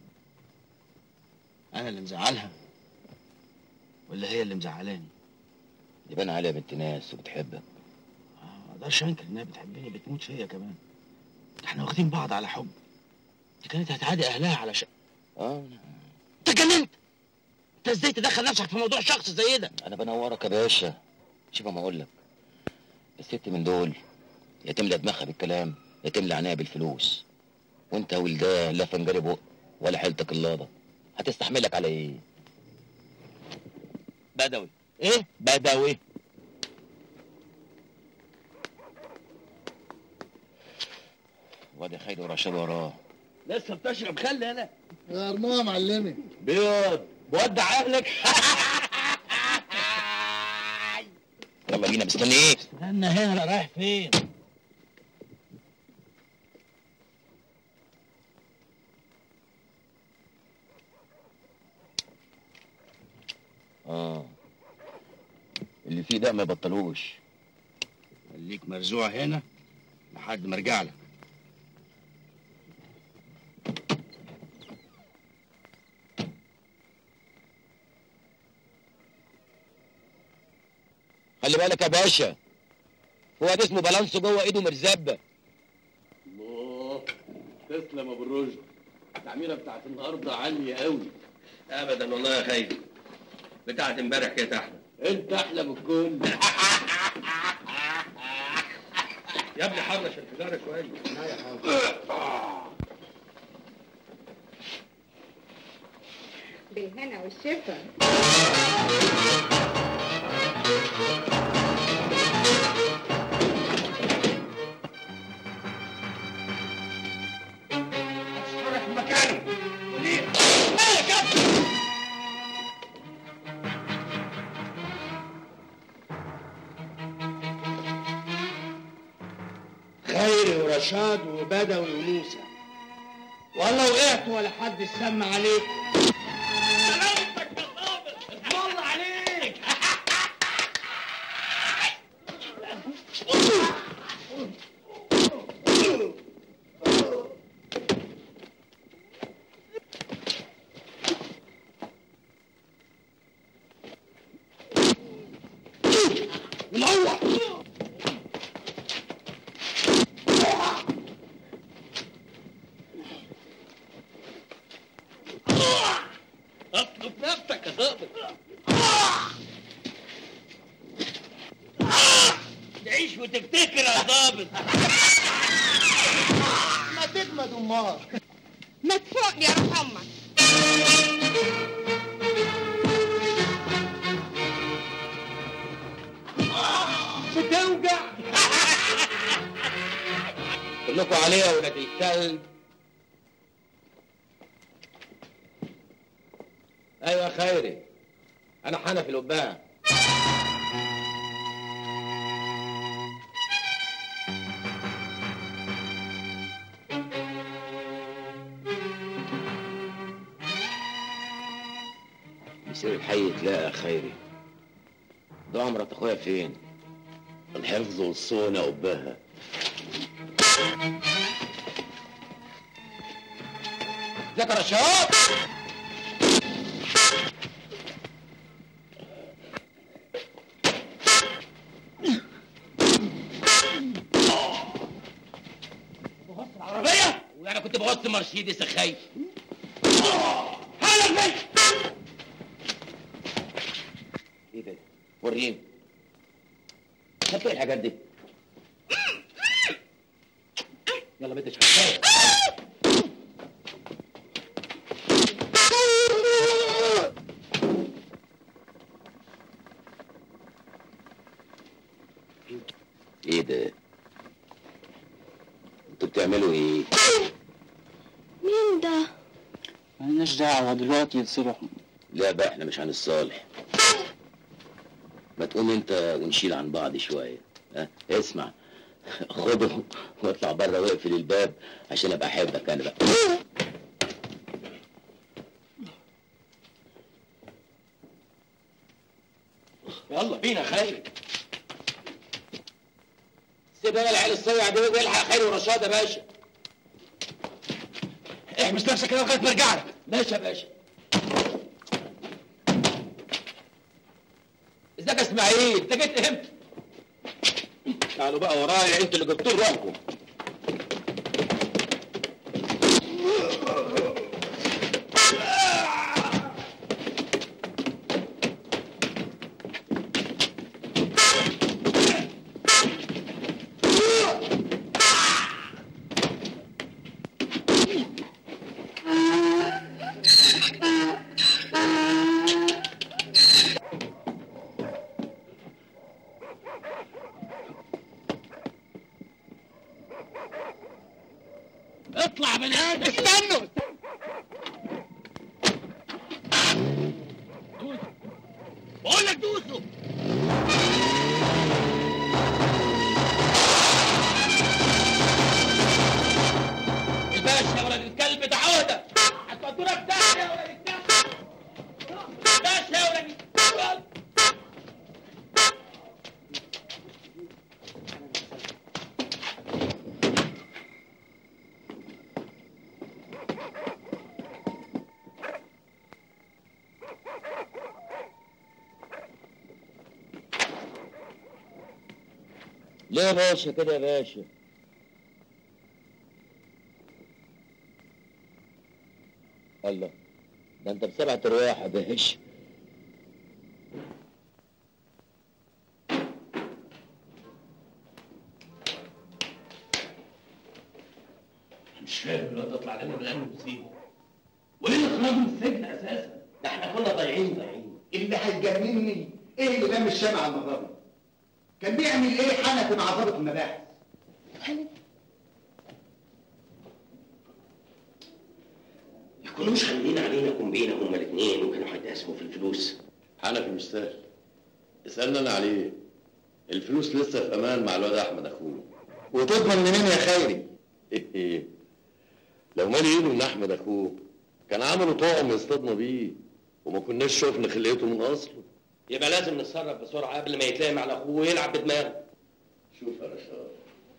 انا اللي مزعلها ولا هي اللي مزعلاني؟ يبان عليها بنت ناس وبتحبك. ما اقدرش انكر انها بتحبني، بتموت فيا كمان. احنا واخدين بعض على حب. دي كانت هتعادي اهلها على شق. اه، انت اتجننت؟ انت ازاي تدخل نفسك في موضوع شخص زي ده؟ انا بنورك يا باشا. شوف ما اقول لك، الست من دول يا تملى دماغها بالكلام يا تملى عينيها بالفلوس. وانت ولداه لا فنجري بق ولا حيلتك اللابه، هتستحملك على ايه؟ بدوي. ايه؟ بدوي. وادي خير ورشاد وراه. لسه بتشرب خل انا؟ غرموها يا معلمي. بيض بودع اهلك. يلا بينا، مستني ايه؟ استنى هنا، انا رايح فين؟ اه، اللي فيه ده ما يبطلوش. خليك مرزوع هنا لحد ما ارجع لك. خلي بالك يا باشا، هو ده اسمه بالانسو جوه ايده مرزبه. الله، تسلم ابو الرشد. التعميره بتاعت النهارده عاليه قوي. ابدا والله يا خيري، بتاعت امبارح كانت احلى. انت احلى من الكل. يا ابني حرش السيجاره شويه. لا يا حاج. بالهنا والشفا. اتحرك في مكانه. مدير. ايه يا كابتن؟ خيري ورشاد وبدوي ونوسه. والله وقعت ولا حد سمع عليك. سلامتك يا صابر، اسم الله عليك. منور. شوف نفسك يا ظابط. تعيش وتفتكر يا ظابط. ما تجمد امال. ما تفوق يا روح امك. بتوجع. كلكم عليا يا ولاد الكلب. ايوه يا خيري، انا حنفي القبان. يصير الحي تلاقى يا خيري. ده مرات اخويا فين؟ الحفظ والصونة قباها. ذكر يا شباب. بغص العربية؟ وانا كنت بغص مرشيدس يا خي. حنفي. ايه ده؟ وريني. خدت ايه الحاجات دي؟ يلا بنت شغال. ايه ده؟ انتوا بتعملوا ايه؟ مين ده؟ مالناش دعوة دلوقتي يتصلحوا. لا بقى احنا مش هنتصالح. ما تقوم انت ونشيل عن بعض شويه. ها اسمع، خده واطلع بره واقفل الباب عشان ابقى احبك انا بقى. يلا بينا خير. سيب انا العيال الصيع دي والحق خير ورشاد يا باشا. احبس نفسك كده لغايه ما ارجع لك. ماشي يا باشا. ازيك يا اسماعيل؟ انت جيت امتى؟ تعالوا بقى ورايا، انتوا اللي جبتوا روحكم. اطلع من هنا. استنوا. دوسوا. بقول لك دوسوا. الباشا يا ولد الكلب ده عهده. هتودونا في داهيه يا ولد الكلب. باشا يا ولد الكلب. ليه يا باشا كده يا باشا؟ الله، ده انت بسبعة ارواح يا باشا. مش فاهم الواد اطلع لنا من الامن ونسيبه. وايه اللي خرجه من السجن اساسا؟ ده احنا كنا ضايعين ضايعين. اللي هيجنني ايه اللي لم الشمع المره دي؟ كان بيعمل ايه حنفي مع ضابط المباحث؟ يكونوا مش خانقين علينا كومبينه هما الاثنين وكانوا هيتقاسموا في الفلوس. حنفي مش سهل. اسألنا انا عليه. الفلوس لسه في امان مع الواد احمد اخوه. وتضمن منين يا خيري؟ ايه لو مالي ايده من احمد اخوه كان عملوا طعم يصطادنا بيه وما كناش شفنا خلقته من اصله. يبقى لازم نتصرف بسرعه قبل ما يتلام على اخوه ويلعب بدماغه. شوف يا رشاد،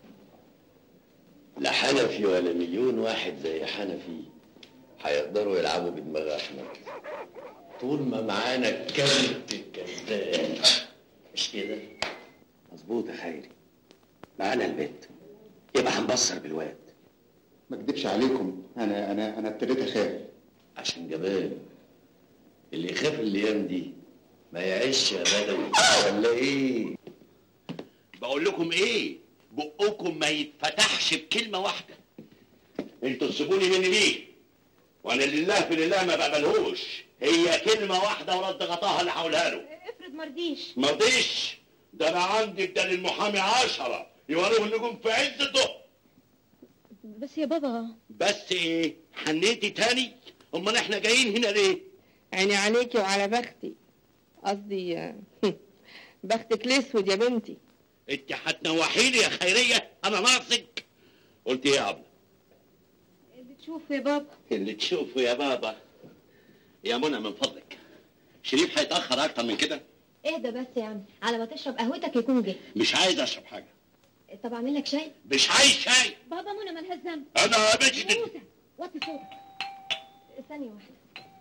لا حنفي ولا مليون واحد زي حنفي هيقدروا يلعبوا بدماغ احمد طول ما معانا الكلب الكذاب. مش كده؟ مظبوط يا خيري، معانا البيت يبقى هنبصر بالواد. ما اكدبش عليكم، انا انا انا ابتديت اخاف. عشان جبان اللي يخاف الايام دي ما يعيش يا بدوي ولا ايه؟ بقول لكم ايه؟ بقكم ما يتفتحش بكلمه واحده. انتوا تسيبوني مني بيه، وانا لله في لله ما بقبلهوش. هي كلمه واحده ورد غطاها اللي هقولها له. افرض مرضيش. مرضيش؟ ده انا عندي بدل المحامي عشرة يوروا النجوم في عز الضوء. بس يا بابا. بس ايه؟ حنيتي تاني؟ امال احنا جايين هنا ليه؟ عيني عليكي وعلى بختي، قصدي بختك الاسود يا بنتي. انت هتنوحيني يا خيريه؟ انا ناقصك؟ قلت ايه يا ابله؟ اللي تشوفه يا بابا. اللي تشوفه يا بابا. يا منى من فضلك، شريف هيتاخر اكتر من كده؟ اهدى بس يا عم، على ما تشرب قهوتك يكون جه. مش عايز اشرب حاجه. طب اعمل لك شاي؟ مش عايز شاي. بابا منى مالهاش ذنب. انا بجد. موسى وطي صوتك. ثانيه واحده.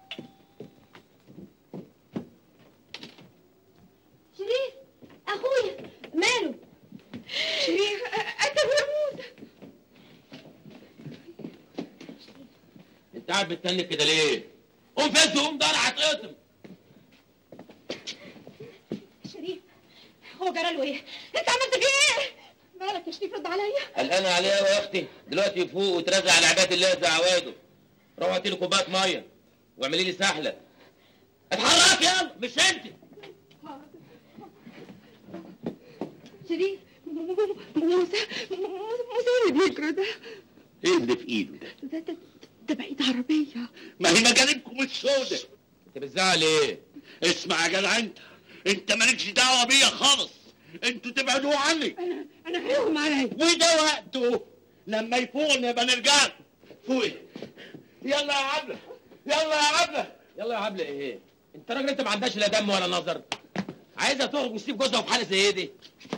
شريف اخويا ماله؟ شريف قتل يا موسى. انت قاعد بتتنك كده ليه؟ قوم فز قوم دار هتقطم. شريف هو جرى له ايه؟ انت عملت فيه ايه؟ مالك يا شريف؟ رد عليا. قلقانه عليه قوي يا اختي، دلوقتي يفوق وترزع على عباد الله زي عوايده. روح هاتي له كوبايه ميه واعملي لي سحله. اتحرك يلا، مش انت. شريف موسى موسى اللي بيجري ده. ايه اللي في ايده ده؟ ده ده, ده بعيد عربيه. ما هي مجانبكم السودة. انت بتزعل ايه؟ اسمع يا جدع، انت انت مالكش دعوه بيا خالص. انتوا تبعدوا عني. انا انا هيغم عليا. وده وقته لما يفوق نبقى نرجع له. فوقي يلا يا عبله، يلا يا عبله. يلا يا عبله ايه؟ انت راجل انت ما عندكش لا دم ولا نظر. عايزها تخرج وتسيب جوزها في حاله زي دي.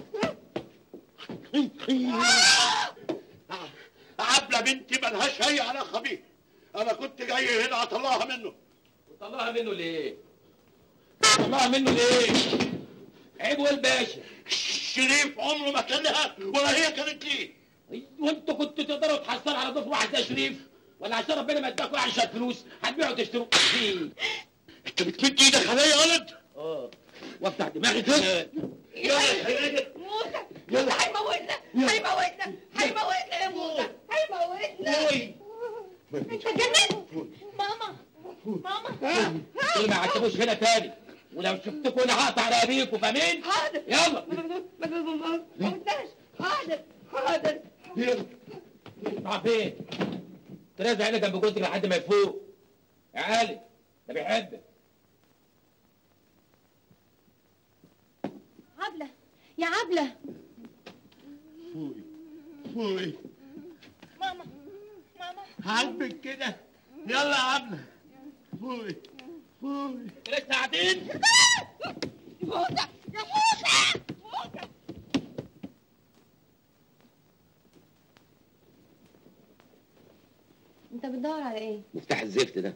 عبله بنتي ملهاش اي علاقه بيه. انا كنت جاي هنا اطلعها منه. وطلعها منه ليه؟ طلعها منه ليه؟ عيب والباشا. شريف عمره ما كان لها ولا هي كانت ليه. وانتوا كنتوا تقدروا تحصلوا على ضيف واحد زي شريف؟ ولا عشان ربنا ما اداكوا عشان فلوس هتبيعوا وتشتروا فيه؟ انت بتمد ايدك عليا يا ولد؟ اه وافتح دماغي كده. يلا موسى موسى هيموتنا هيموتنا هيموتنا يا موسى هيموتنا. انت اتجننت؟ ماما ماما دول ما يعتبوش هنا تاني، ولو شفتكوا انا هقطع رقابيكوا، فاهمين؟ حاضر. يلا ما قلتهاش. حاضر حاضر. يلا راح فين؟ ترازع هنا جنب جوزك لحد ما يفوق. يا علي ده بيحبك. عبله يا عبله. فوقي فوقي. ماما ماما عاجبك كده؟ يلا يا عبله فوقي فوقي. لسه قاعدين؟ موسى يا موسى موسى. انت بتدور على ايه؟ مفتاح الزفت ده.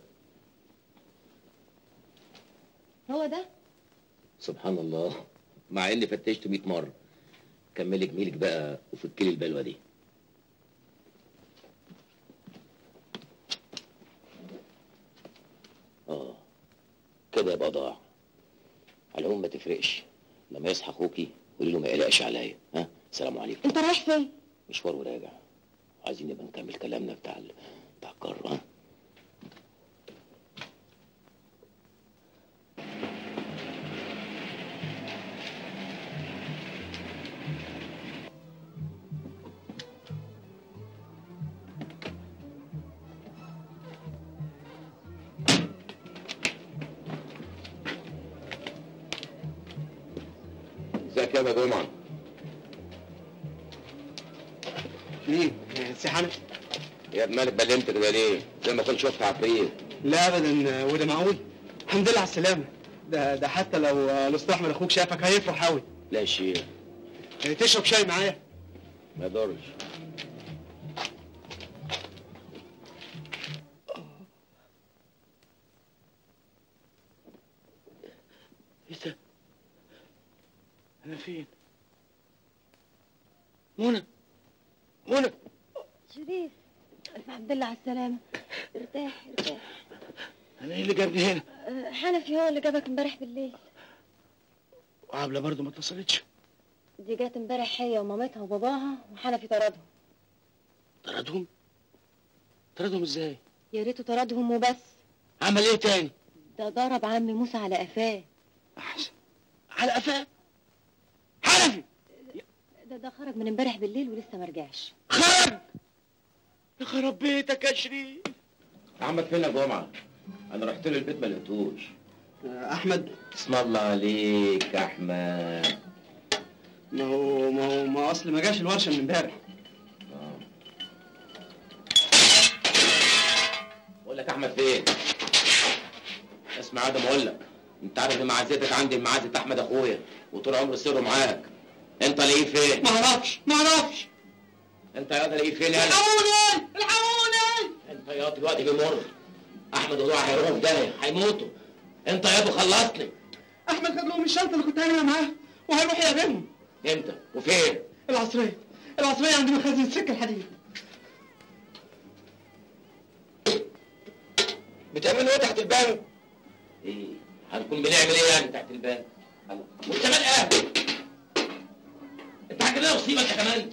هو ده؟ سبحان الله، مع اني فتشته مية مره. كملي جميلك بقى وفكلي البلوه دي. اه كده يبقى ضاع. على العموم ما تفرقش، لما يصحى اخوكي قولي له ما يقلقش عليا. ها السلام عليكم. انت رايح فين؟ مشوار وراجع، عايزين نبقى نكمل كلامنا بتاع ال... بتاع القاره. ها ازيك يا ابو جمعه؟ مين؟ سي حنفي؟ يا ابن مالك بلمت كده ليه؟ زي ما كنت شفت عفريت. لا ابدا، وده معقول؟ الحمد لله على السلامه. ده ده حتى لو الاستاذ احمد اخوك شافك هيفرح قوي. لا يا شيخ. تشرب شاي معايا؟ ما يضرش. ايه ده؟ انا فين؟ منى منى. شريف الف حمد لله على السلامه. ارتاح ارتاح. انا ايه اللي جابني هنا؟ أه، حنفي هو اللي جابك امبارح بالليل. وعبله برضه ما اتصلتش؟ دي جات امبارح هي ومامتها وباباها وحنفي طردهم. طردهم؟ طردهم ازاي؟ يا ريته طردهم وبس. عمل ايه تاني؟ ده ضرب عم موسى على قفاه. احسن. على قفاه؟ حنفي ده ده خرج من امبارح بالليل ولسه ما رجعش. خرج؟ يا خرب بيتك يا شريف. احمد فين يا جمعه؟ انا رحت له البيت ما لقيتوش. احمد اسم الله عليك يا احمد. ما هو ما هو ما اصل ما جاش الورشه من امبارح. بقول لك احمد فين؟ اسمع ادم اقول لك، انت عارف ان معزتك عندي معزه احمد اخويا وطول عمري سره معاك. انت لاقيه فين؟ ما اعرفش ما اعرفش. انت يا لاقيه فين يا الحقوني الحقوني. انت يا دلوقتي بيمر. احمد وضوع هيروحوا في داهيه هيموتوا. انت يا ابو خلصني. احمد خد لهم الشنطه اللي كنت عاملها معاه وهيروح يقابلهم. امتى وفين؟ العصريه العصريه عند مخازن السكه الحديد. بتعملوا ايه تحت الباب؟ ايه؟ هنكون بنعمل ايه يعني تحت الباب؟ الله، وانت مال اهلي؟ انت هتجيب لنا مصيبه انت كمان؟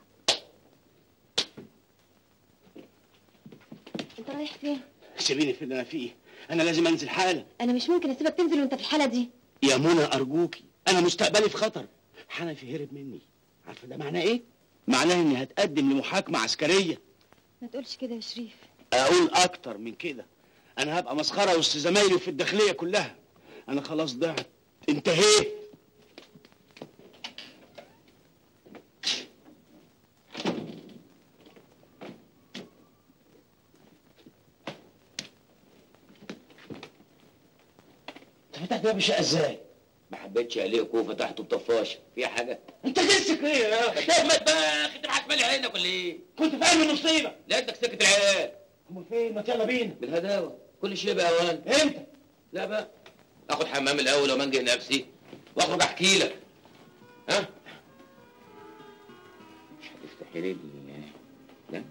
انت رايح فين؟ سيبيني في اللي انا فيه، انا لازم انزل حالا. انا مش ممكن اسيبك تنزل وانت في الحاله دي. يا منى ارجوكي، انا مستقبلي في خطر. حنفي هرب مني، عارفه ده معناه ايه؟ معناه اني هتقدم لمحاكمه عسكريه. ما تقولش كده يا شريف. اقول اكتر من كده، انا هبقى مسخره وسط زمايلي وفي الداخليه كلها. انا خلاص ضعت، انتهيت. انت فتحت باب الشقه ازاي؟ ما حبيتش عليك وفتحته بطفاشه، فيها حاجه؟ انت جنسك ايه يا اخي؟ تهمت بقى، انت معتملي عينك ولا ايه؟ كنت فاهم المصيبه. لقيتك سكت العيال. امال فين؟ ما يلا بينا. بالهداوه، كل شيء باوان. امتى؟ لا بقى، اخد حمام الاول ومنجي نفسي واخرج احكي لك. ها؟ مش هتفتحي لي لا؟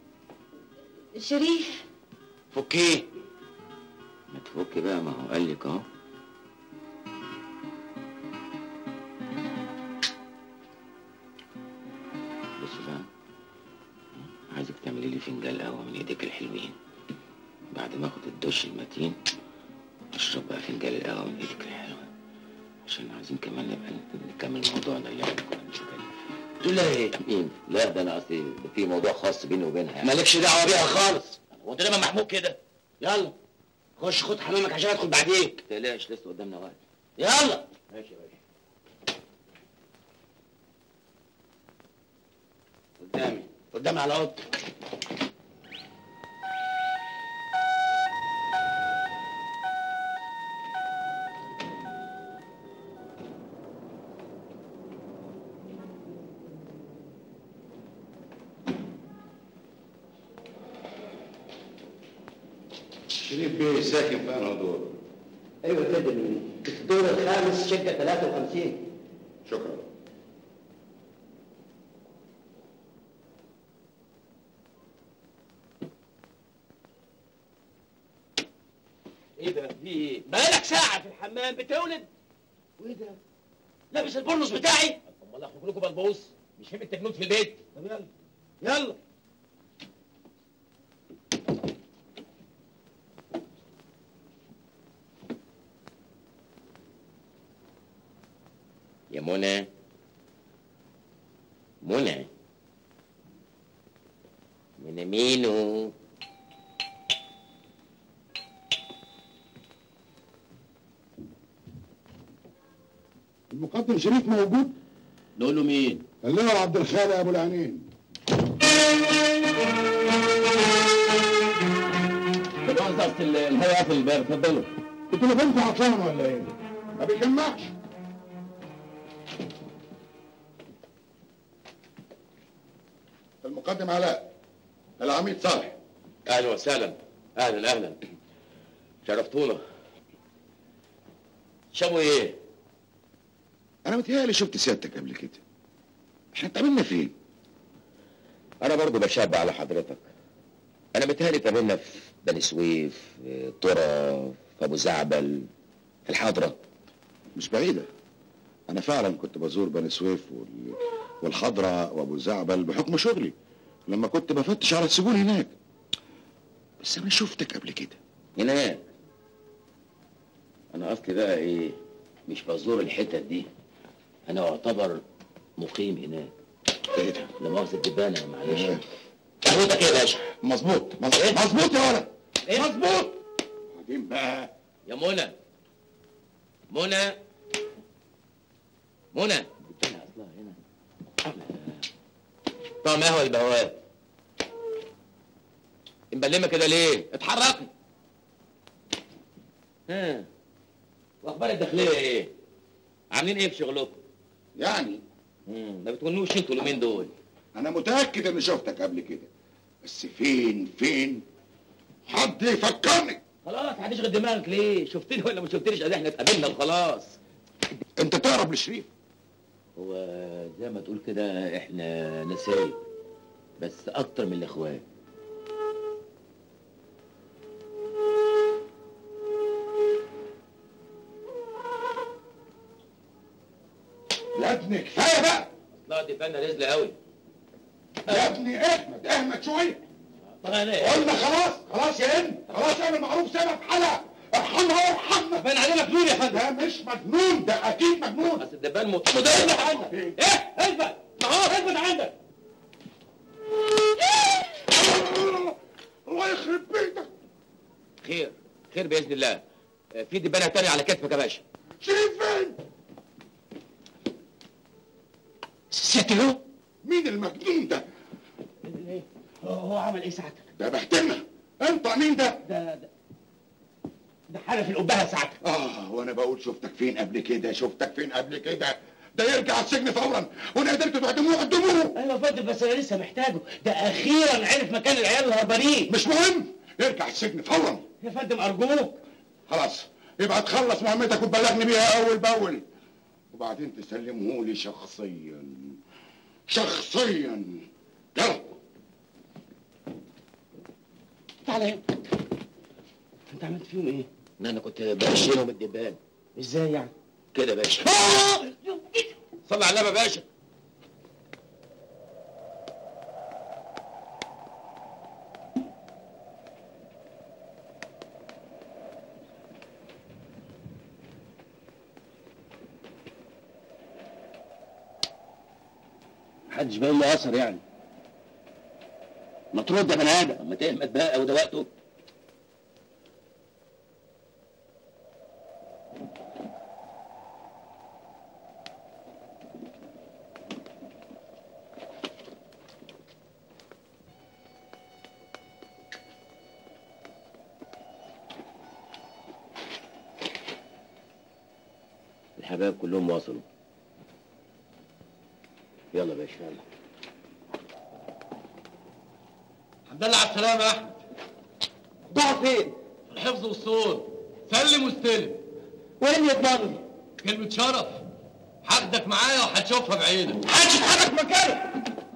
شريف فكيه. ما تفكي بقى، ما هو قال لك اهو. بص بقى، عايزك تعملي لي فنجان قهوه من ايديك الحلوين. بعد ما اخد الدش المتين اشرب بقى فنجان القهوه من ايدك الحلوه، عشان عايزين كمان نبقى نكمل موضوعنا اللي احنا كنا بنتكلم فيه. تقول لها ايه؟ مين؟ لا ده انا قصدي ده في موضوع خاص بيني وبينها يعني. مالكش دعوه بيها خالص. هو انت دايما محمود كده؟ يلا خش خد حمامك عشان ادخل بعديك. ما تقلقش لسه قدامنا وقت. يلا. ماشي يا باشا. قدامي قدامي على اوضتك. شريف بيه ساكن في انهي دور؟ ايوه كده، في الدور الخامس شقه ثلاثة وخمسين. شكرا. ايه ده؟ في ايه؟ بقالك ساعة في الحمام بتولد؟ وايه ده؟ لابس البرنس بتاعي؟ امال اخرج لكم بلبوس؟ مش هم التجنود في البيت؟ طب يلا يلا. يا منى، منى منى مينو. المقدم شريف موجود؟ نقول له مين؟ اللواء عبد الخالق ابو العينين. بالوقت اصل الهواء في الباب، اتفضلوا. انتوا تليفونكم عطلان ولا ايه؟ ما بيجمعش. المقدم علاء، العميد صالح. اهلا وسهلا. اهلا اهلا، شرفتونا. شابوا ايه؟ انا متهيألي شفت سيادتك قبل كده. احنا اتقابلنا فين؟ انا برضو بشاب على حضرتك. انا متهيألي اتقابلنا في بني سويف، في طرة، في ابو زعبل، في الحضره. مش بعيده. انا فعلا كنت بزور بني سويف وال... والحضره وابو زعبل بحكم شغلي لما كنت بفتش على السجون هناك. بس انا شفتك قبل كده هناك. انا اصلي بقى ايه، مش بزور الحتت دي، انا اعتبر مقيم هناك. ايه ده؟ لا مؤاخذة الدبانة، معلش. قهوتك يا باشا. مظبوط مظبوط يا ولد. ايه مظبوط. بعدين بقى يا منى، منى منى الدبانة اصلها هنا. طعم قهوة البهوات. مبلمة كده ليه؟ اتحركي. ها، واخبار الداخلية ايه؟ عاملين ايه في شغلكم؟ يعني امم ما بتقولوش انتوا اليومين دول. انا متاكد اني شفتك قبل كده، بس فين فين؟ حد يفكرني. خلاص هتشغل دماغك ليه؟ شفتني ولا ما شفتنيش؟ ادي احنا اتقابلنا وخلاص. انت تقرب لشريف. هو زي ما تقول كده احنا نسايب، بس اكتر من الاخوات. يا ابني كفايه بقى. لا دي فنه نزله قوي. يا ابني احمد احمد شويه. طب انا قلنا خلاص خلاص يا ابني، خلاص اعمل معروف، سيبها في حالها. ارحمها وارحمنا. باين عليه مجنون يا فندم. ده مش مجنون، ده اكيد مجنون. بس الدبان م... اثبت عندك. ايه؟ اثبت. اهو اثبت عندك. الله يخرب بيتك. خير خير باذن الله. في دبانه تانية على كتفك يا باشا. شريف فين؟ ست له؟ مين المجنون ده؟ ايه؟ هو عمل ايه ساعتك؟ ده بهدلنا. انت مين ده؟ ده ده ده حنفي القبهه ساعتك. اه وانا بقول شفتك فين قبل كده، شفتك فين قبل كده؟ ده يرجع السجن فورا، وانا قدرت تعدموه قدموه. ايوه يا فندم، بس انا لسه محتاجه، ده اخيرا عرف مكان العيال الهربانين. مش مهم، يرجع السجن فورا. يا فندم ارجوك. خلاص يبقى تخلص مهمتك وتبلغني بيها اول باول، وبعدين تسلمه لي شخصيا شخصيا. يلا تعالى هنا. انت عملت فيهم ايه؟ ان انا كنت بشيلهم الدبان. ازاي يعني؟ كده يا باشا. صلي على النبي يا باشا. محدش باين له اثر يعني. ما ترد يا بني ادم. اما تهمت بقى وده وقته. الحبايب كلهم وصلوا. يلا يا باشا يلا. الحمد لله على السلامة يا أحمد. ضاع فين؟ في الحفظ والصون. سلم واستلم. وين يضمنني؟ كلمة شرف. هاخدك معايا وهتشوفها بعينك. محدش يتحرك مكانه.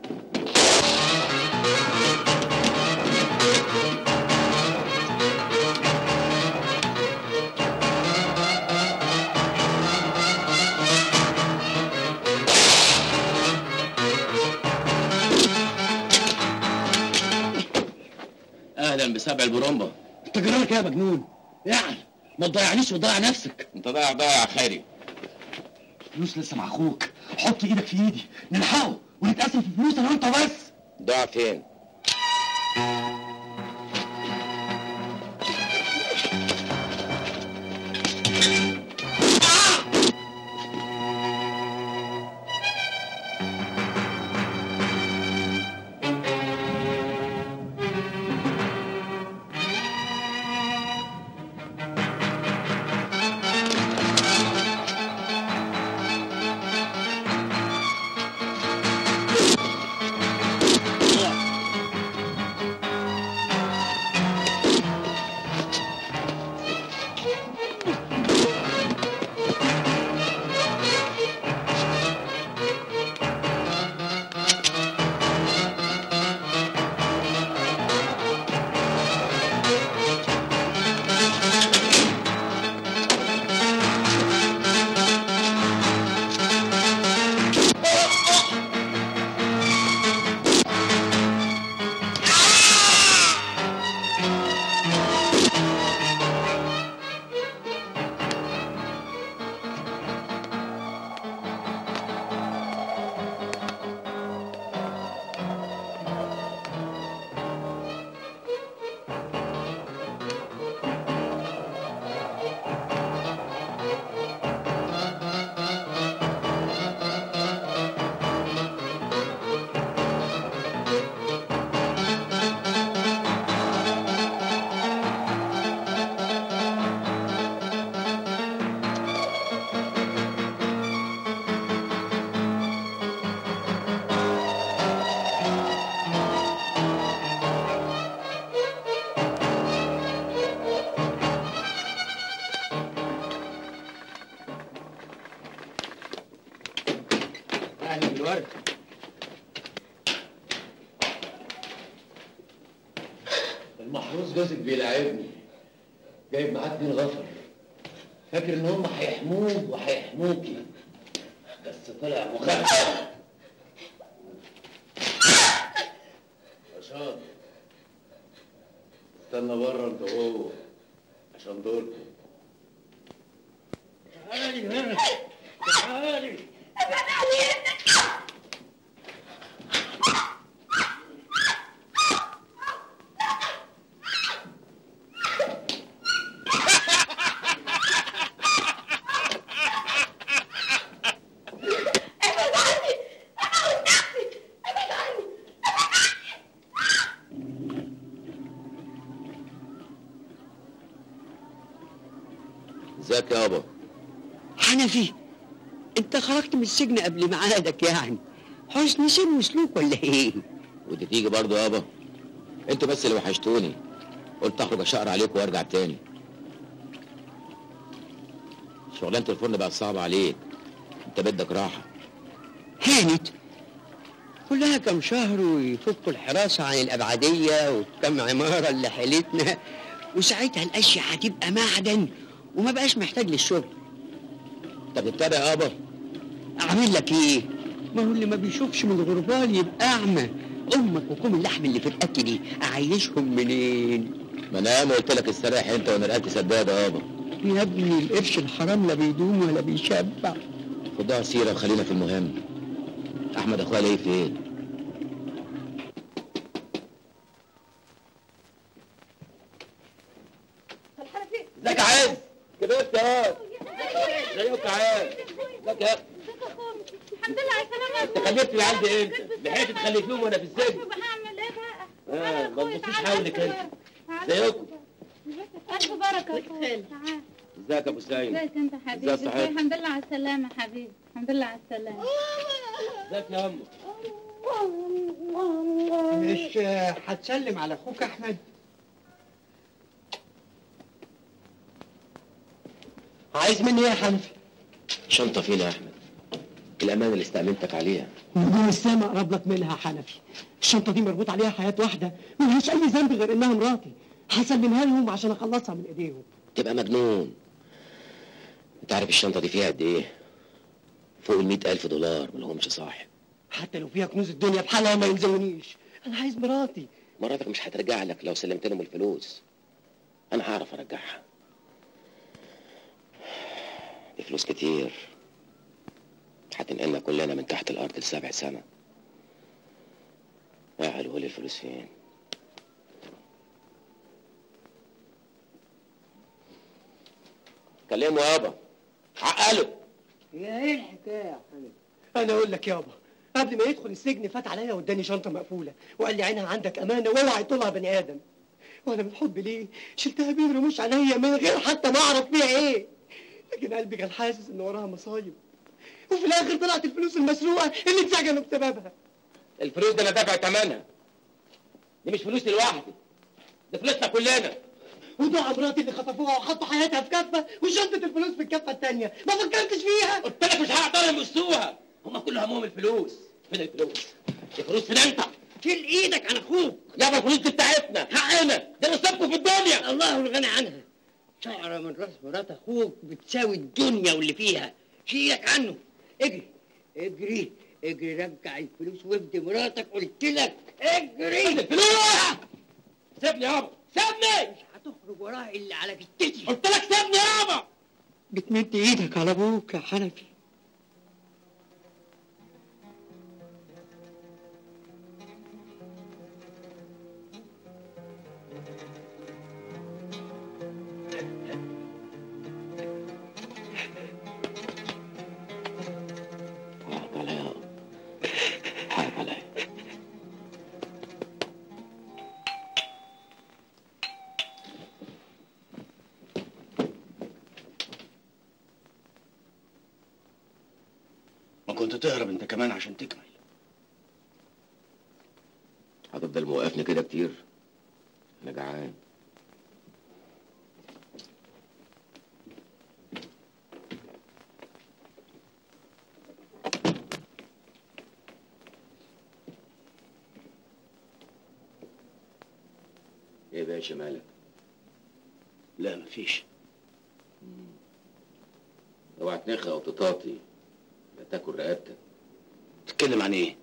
اهلا بسبع البرومبا. انت جرالك ايه يا مجنون؟ يعني ما تضيعنيش وتضيع نفسك. انت ضايع ضايع خيري. فلوس لسه مع اخوك، حط ايدك في ايدي نلحقه ونتقاسم في فلوس انا وانت بس. ضاع فين؟ ورد. المحروس جوزك بيلاعبني، جايب معاه اتنين غفر، فاكر ان هم هيحموه وهيحموكي، بس طلع مخدر. عشان استنى بره انت وهو عشان دوركم. تعالي هنا، تعالي. ابعد عني. ازيك يابا؟ حنفي، انت خرجت من السجن قبل ميعادك يعني. حسن سن وسلوك ولا ايه؟ ودي تيجي برضه يابا؟ انتوا بس اللي وحشتوني، قلت اخرج اشقر عليكم وارجع تاني. شغلانه الفرن بقت صعبه عليك، انت بدك راحه. هانت كلها كم شهر ويفكوا الحراسه عن الابعديه وكم عماره اللي حيلتنا، وساعتها الاشياء هتبقى معدن وما بقاش محتاج للشغل. انت بتتابع يابا؟ اعمل لك ايه؟ ما هو اللي ما بيشوفش من الغربال يبقى اعمى. امك وكم اللحم اللي في الاكل دي اعيشهم منين؟ ما انا ياما قلت لك استريح انت وانا رقبتي سداده يابا. يا ابني القرش الحرام لا بيدوم ولا بيشبع. خدها سيره وخلينا في المهم. احمد اخويا ليه فين؟ ازيك يا عز؟ كبرت يا ازيك يا عز؟ ازيك يا الحمد لله على السلامة. انت خلفتي العيال دي امتى؟ لحقت تخلفيهم وانا في السجن. هعمل ايه بقى؟ اه ما تبصيش حولك انت. ازيكم؟ ألف بركة. تعال. ازيك يا ابو سعيد؟ ازيك انت حبيبي؟ ازيك صحيح؟ الحمد لله على السلامة حبيبي، الحمد لله على السلامة. ازيك يا امه؟ مش هتسلم على اخوك احمد؟ عايز مني ايه يا حنفي؟ شنطه فينا يا احمد، الامانه اللي استأمنتك عليها. نجوم السما اقرب لك منها حنفي. الشنطه دي مربوط عليها حياه واحده ملهاش اي ذنب غير انها مراتي. هسلمها لهم عشان اخلصها من ايديهم. تبقى مجنون. انت عارف الشنطه دي فيها قد ايه؟ فوق ال مئة ألف دولار ملهمش صاحب. حتى لو فيها كنوز الدنيا بحالها ما يلزمونيش. انا عايز مراتي. مراتك مش هترجع لك لو سلمت لهم الفلوس. انا هعرف ارجعها. دي فلوس كتير هتنقلنا كلنا من تحت الارض لسبع سنة. يا قالوا لي الفلوس فين؟ كلموا يابا، عقلوا. يا ايه الحكايه يا حنفي؟ انا اقول لك يابا، قبل ما يدخل السجن فات عليا واداني شنطه مقفوله وقال لي عينها عندك امانه واوعى يطولها بني ادم. وانا من حب ليه شلتها بين رموش عينيا من غير حتى ما اعرف فيها ايه. لكن قلبي كان حاسس ان وراها مصايب، وفي الاخر طلعت الفلوس المسروقه اللي اتسجنوا بسببها. الفلوس دي انا دافع ثمنها. دي مش فلوسي لوحدي، دي فلوسنا كلنا. ودعا مراتي اللي خطفوها وحطوا حياتها في كفه وشنطه الفلوس في الكفه الثانيه، ما فكرتش فيها. قلت لك مش هقدر يمسوها، هم كل همهم الفلوس. فين الفلوس؟ الفلوس فين انت؟ شيل ايدك عن اخوك. يابا الفلوس دي بتاعتنا، حقنا، ده نصيبكم في الدنيا. الله الغني عنها. شعره من راس مرات اخوك بتساوي الدنيا واللي فيها. شيلك عنه. اجري اجري اجري رجع الفلوس وابدي مراتك. قلت لك اجري. الفلوس سيبني يابا، سيبني. مش هتخرج وراها الا على جتتي. قلت لك سيبني يابا. بتمد ايدك على ابوك يا حنفي. حقك عليا، حقك عليا. ما كنت تهرب انت كمان عشان تكمل. هتفضل موقفني كده كتير؟ انا جعان. باشا مالك؟ لا مفيش. اوعى تنخ او تطاطي لا تاكل رقبتك. تتكلم عن ايه؟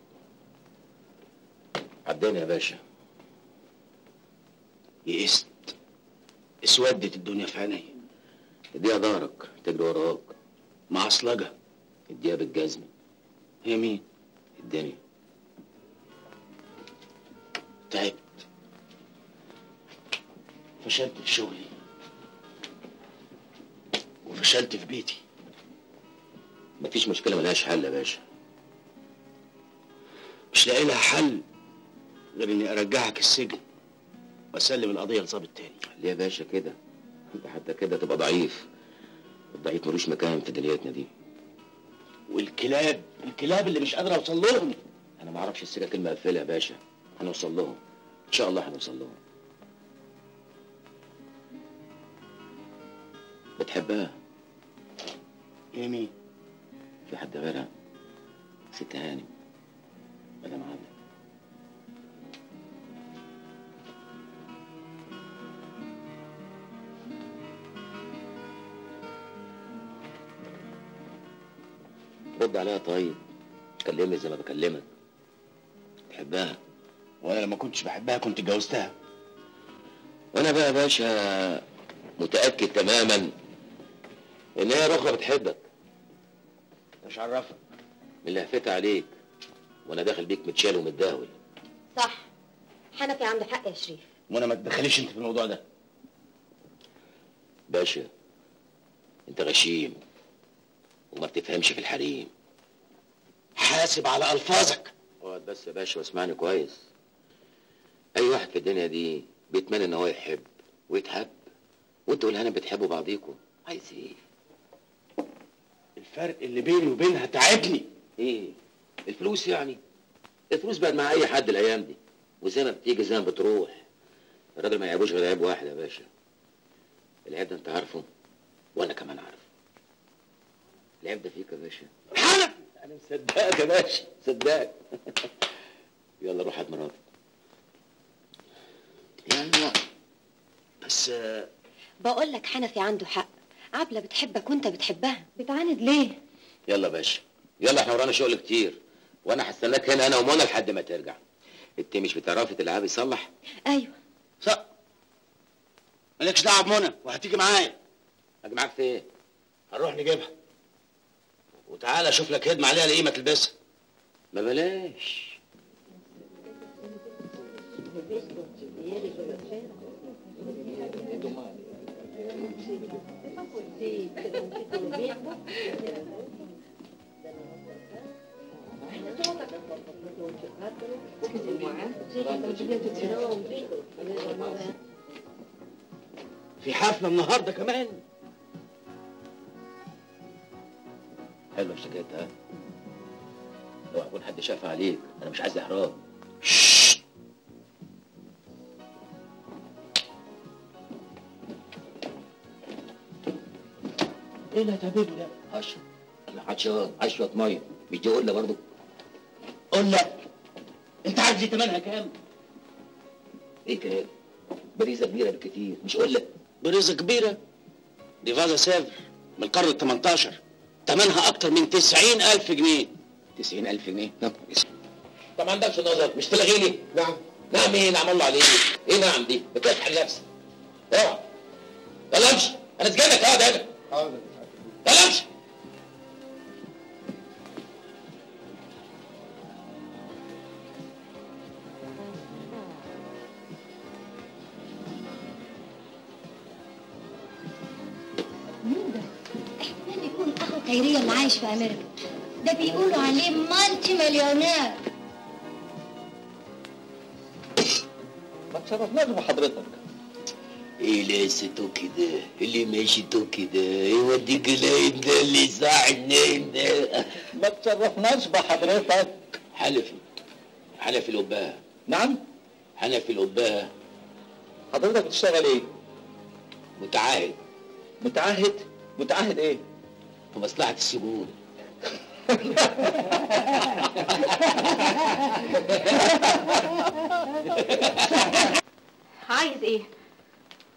عداني يا باشا. يئست، اسودت الدنيا في عيني. اديها ظهرك تجري وراك. معصلجه. اديها بالجزمه. هي مين؟ الدنيا. تعبت، فشلت في شغلي وفشلت في بيتي. مفيش مشكله ملهاش حل يا باشا. مش لاقي لها حل غير اني ارجعك السجن واسلم القضيه لظابط تاني. ليه يا باشا كده؟ انت حتى كده تبقى ضعيف. الضعيف ملوش مكان في دنيتنا دي. والكلاب الكلاب اللي مش قادر اوصل لهم. انا ما اعرفش السكه المقفله يا باشا. هنوصل لهم ان شاء الله. هنوصل لهم. بتحبها؟ ايه مين؟ في حد غيرها؟ ست هانم مدام عبد. رد عليها طيب. كلمني زي ما بكلمك. تحبها؟ وانا لما كنتش بحبها كنت اتجوزتها. وانا بقى يا باشا متاكد تماما ان هي الاخرى بتحبك. مش عرفك من اللي هفتها عليك وانا داخل بيك متشال ومتداول. صح، حنفي عنده حق يا شريف. وانا ما تدخليش انت في الموضوع ده. باشا انت غشيم وما بتفهمش في الحريم. حاسب على الفاظك. اقعد بس يا باشا واسمعني كويس. اي واحد في الدنيا دي بيتمنى ان هو يحب ويتحب، وانتوا والهنا بتحبوا بعضيكوا. عايز ايه؟ الفرق اللي بيني وبينها تعبني. ايه؟ الفلوس يعني؟ الفلوس بقت مع اي حد الايام دي، وزي ما بتيجي زي ما بتروح. الراجل ما يعيبوش غير عيب واحد يا باشا. العيب ده انت عارفه وانا كمان عارفه. العيب ده فيك يا باشا. حنفي انا مصدقك يا باشا، مصدقك. يلا روح هات مراتك. يعني بس بقول لك حنفي عنده حق. عبلة بتحبك وانت بتحبها، بتعاند ليه؟ يلا يا باشا يلا، احنا ورانا شغل كتير وانا هستناك هنا انا ومنى لحد ما ترجع. انت مش بتعرفي تلعبي صلح؟ ايوه. صح. مالكش دعوه بمنى وهتيجي معايا. اجي معاك في ايه؟ هنروح نجيبها وتعالى اشوف لك هدمه عليها لقيمه تلبسها. ما بلاش. في حفله النهارده كمان. حلوه الشكايه ها؟ لو هيكون حد شاف عليك انا مش عايز احراج. ايه اللي هتعمله ده؟ اشرب. انا عطشان، عايز شويه ميه. مش دي قله برضه؟ قله؟ انت عارف دي تمنها كام؟ ايه كده؟ بريزه كبيره بالكتير، مش قله. بريزه كبيره؟ دي فازا سافر من القرن ال تمنتاشر، تمنها اكتر من تسعين ألف جنيه. تسعين ألف جنيه؟ نعم. طب ما عندكش نظر، مش تلغيني؟ نعم. نعم ايه؟ نعم الله عليك. ايه نعم دي؟ بتفتح نفسك. اوعى. يلا امشي، انا سجنك اقعد هنا. حاضر. يلا امشي. مين ده؟ احتمال يكون اخو خيرية اللي عايش في امريكا. ده بيقولوا عليه مالتي مليونير. ما تشرفناش بحضرتك. ايه لقيته كده؟ اللي ماشيته كده؟ يوديك العين ده اللي صاحي النايم ده؟ ما تشرفناش بحضرتك. حنفي حنفي القباء. نعم؟ حنفي القباء. حضرتك بتشتغل ايه؟ متعاهد. متعهد؟ متعهد ايه؟ في مصلحة السجون. عايز ايه؟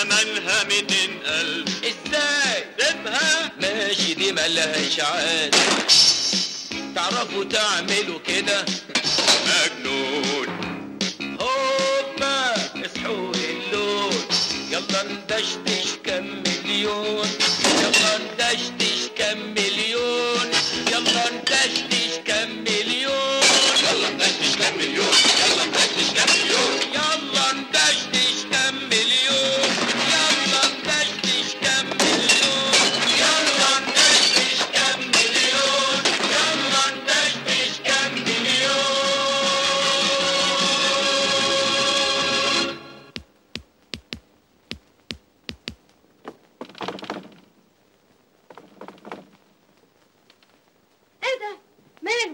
زمانها ميتين ألف. ازاي؟ سيبها ماشي دي ملهاش عاد. تعرفوا تعملوا كده؟ مجنون. هوبا اصحوا اللون، يلا ندشدش كم مليون، يلا ندشدش كم مليون، يلا ندشدش كم مليون، يلا ندشدش كم مليون، يلا ندشدش كم مليون، يلا ندشدش كم مليون، يلا ندشدش كم مليون، يلا ندشدش كم مليون، يلا ندشدش كم مليون. ايه ده؟ مين؟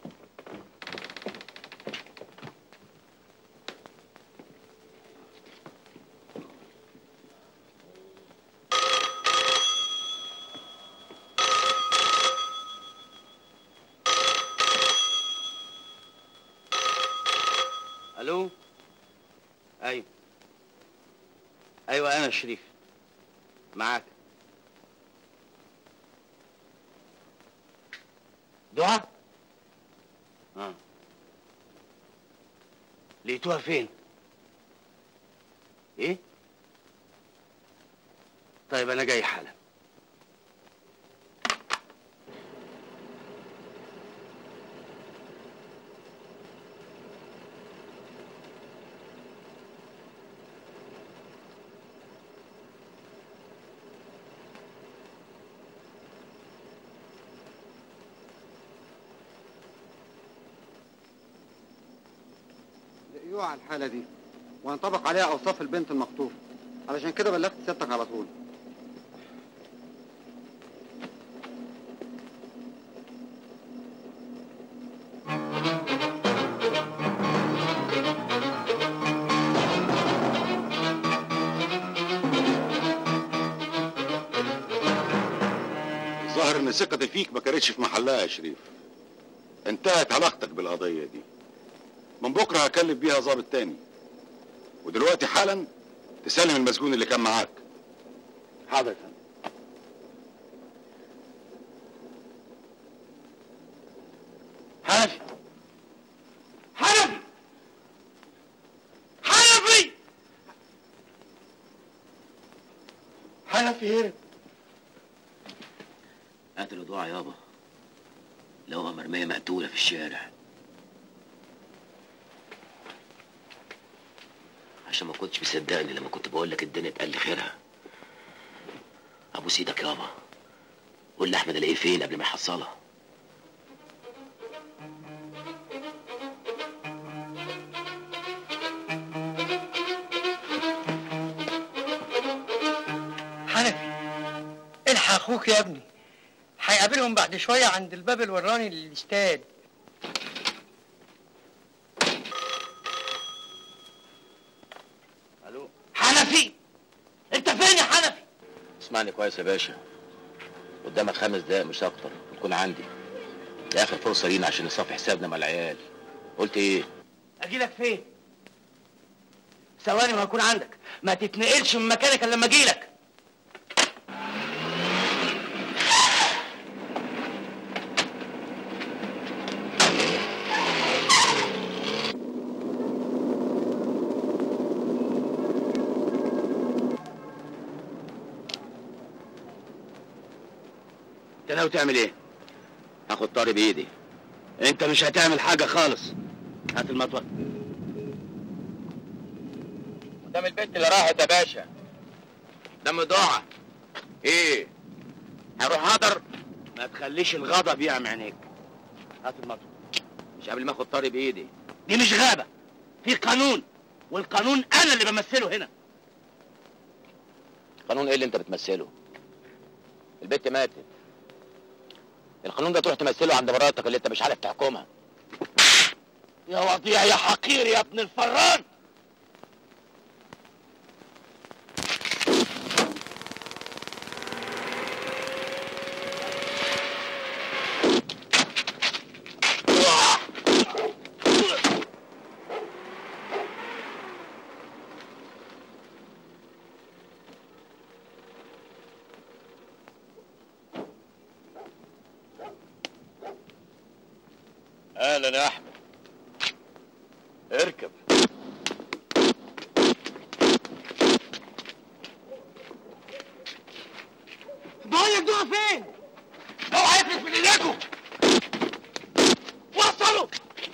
الو. ايوه ايوه انا شريف معاك. دعاء؟ اه لقيتوها فين؟ ايه؟ طيب انا جاي حالا. لقيوها على الحالة دي وهنطبق عليها أوصاف البنت المخطوفة، علشان كده بلغت سيادتك على طول. ظاهر ان ثقتي فيك ما كانتش في محلها يا شريف. انتهت علاقتك بالقضية دي. من بكرة هكلف بيها ظابط تاني، ودلوقتي حالا تسلم المسجون اللي كان معاك. حاضر يا فندم. حنفي حنفي حنفي حنفي هرب. قتلوا دعاء يابا، لقوها مرمية مقتولة في الشارع. عشان ما كنتش مصدقني لما كنت بقول لك الدنيا اتقل خيرها. ابوس ايدك يابا، قول لاحمد الاقيه فين قبل ما يحصلها. حنفي الحق اخوك يا ابني، هيقابلهم بعد شويه عند الباب الوراني للاستاد. الو حنفي، انت فين يا حنفي؟ اسمعني كويس يا باشا، قدامك خمس دقايق مش اكتر وتكون عندي. دي اخر فرصه لينا عشان نصفي حسابنا مع العيال. قلت ايه؟ اجيلك فين؟ ثواني وهكون عندك، ما تتنقلش من مكانك الا لما اجيلك. انت ناوي تعمل ايه؟ هاخد طاري بايدي. انت مش هتعمل حاجه خالص. هات المطوه. قدام البنت اللي راحت يا باشا. قدام دعاء. ايه؟ هروح هدر؟ ما تخليش الغضب يعمي عينيك. هات المطوه. مش قبل ما اخد طاري بايدي. دي مش غابه، في قانون، والقانون انا اللي بمثله هنا. قانون ايه اللي انت بتمثله؟ البنت ماتت. القانون ده تروح تمثله عند مراتك اللي انت مش عارف تحكمها. يا وضيع يا حقير يا ابن الفران. اهلا يا احمد. اركب. بقول لك دول فين؟ اوعى يفلت من ايديكم. وصلوا.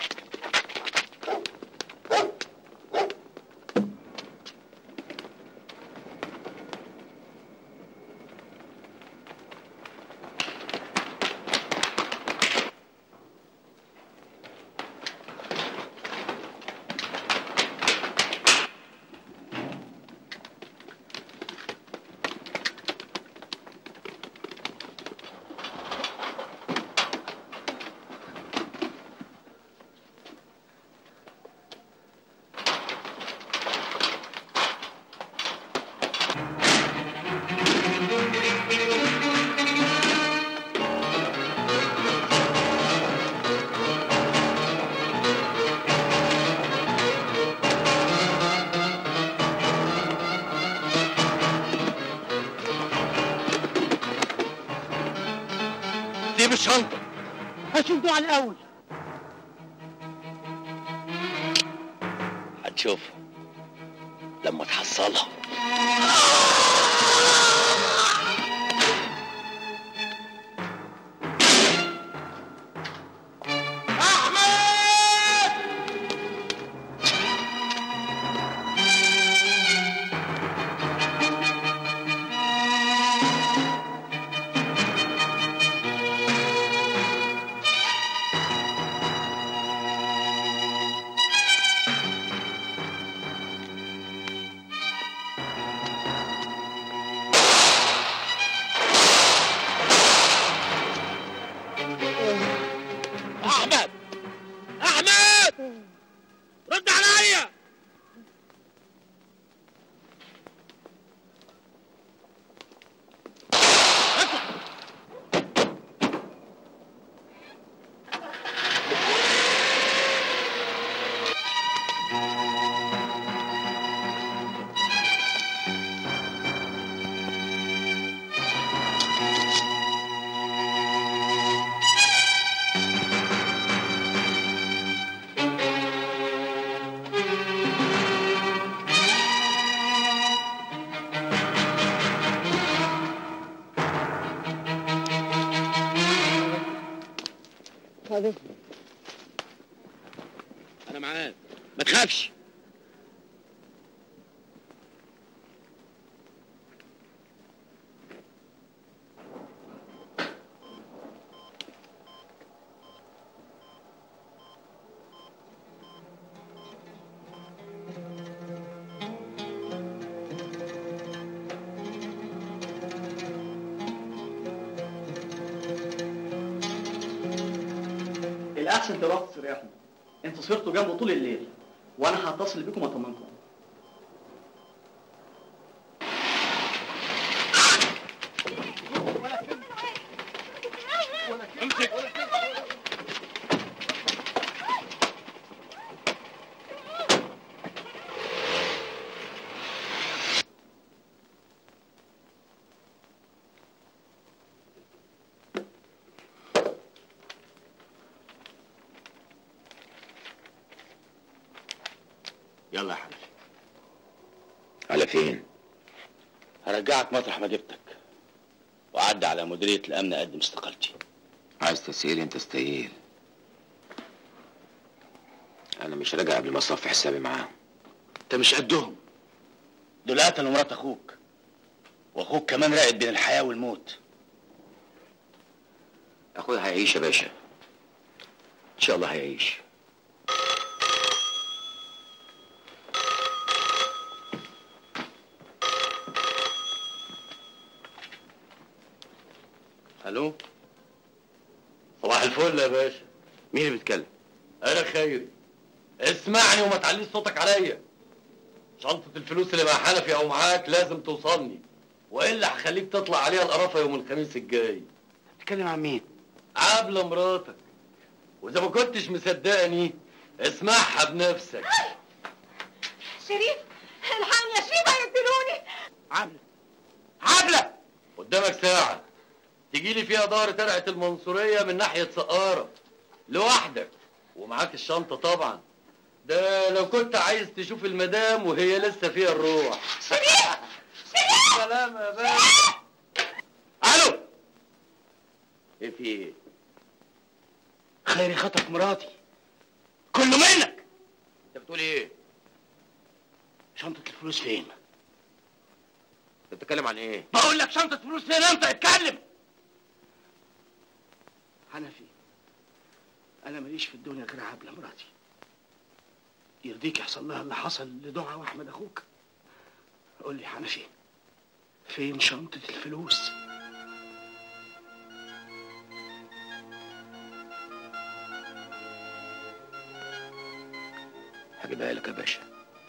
سيب الشنطة. هشوف دول الأول. هتشوفها لما تحصلها. احمد احمد رد عليا. انا معاك ما تخافش. الأحسن تروحوا تستريحوا. انتوا صرتوا جنبه طول الليل وانا هتصل بيكم واطمنكم. امسك. يلا يا حنفي. على فين؟ هرجعك مطرح ما جبتك وأعدي على مديرية الأمن أقدم استقالتي. عايز تسهيل انت استقيل. انا مش راجع قبل ما اصفي حسابي معاهم. أنت مش قدهم. دول قتلوا مرات أخوك وأخوك كمان راقد بين الحياة والموت. اخويا هيعيش يا باشا، ان شاء الله هيعيش. الو. صباح الفل يا باشا. مين اللي بيتكلم؟ انا خير. اسمعني وما تعليش صوتك عليا. شنطة الفلوس اللي مع حنفي او معاك لازم توصلني، والا هخليك تطلع عليها القرافة يوم الخميس الجاي. بتتكلم عن مين؟ عبلة مراتك. واذا ما كنتش مصدقني اسمعها بنفسك. شريف الحقني يا شريف هيقتلوني. عبلة عبلة قدامك ساعة تجي لي فيها دار ترعة المنصورية من ناحية سقارة لوحدك. ومعاك الشنطه طبعا. ده لو كنت عايز تشوف المدام وهي لسه فيها الروح. سلام يا باشا. الو، ايه في ايه؟ خيري خطف مراتي، كله منك. انت بتقول ايه؟ شنطة الفلوس فين؟ انت بتتكلم عن ايه؟ بقول لك شنطة فلوس فين؟ انت اتكلم. حنفي، انا ماليش في الدنيا غير عبلة مراتي. يرضيك يحصل لها اللي حصل لدعاء واحمد اخوك؟ قول لي حنفي، فين شنطة الفلوس؟ هجيبها لك يا باشا.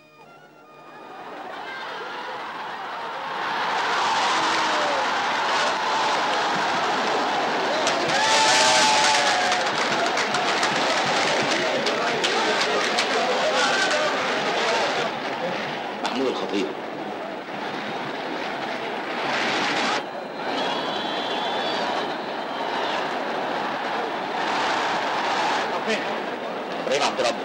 محمود الخطيب. ابراهيم عبد ربه.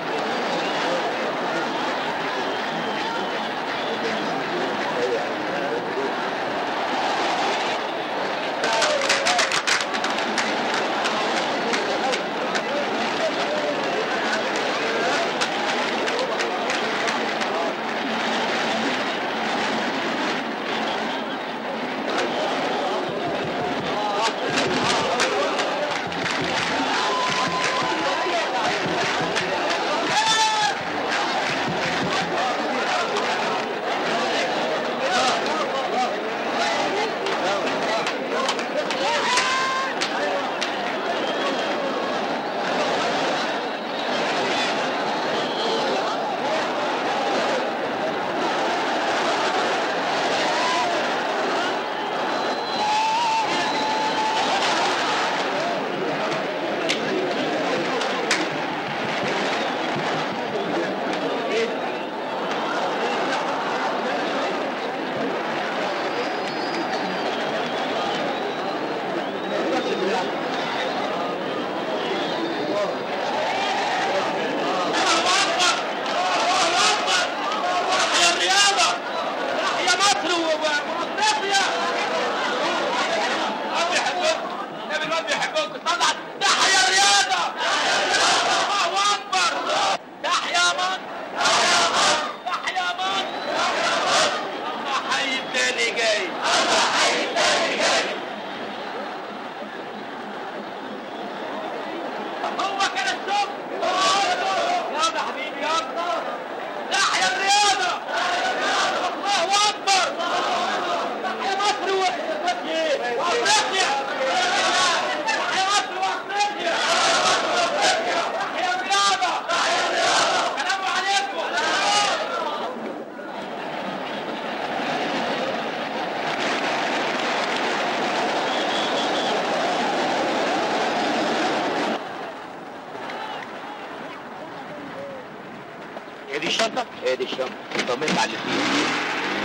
هي دي الشنطة؟ هي دي الشنطة. طمنت على اللي فيها.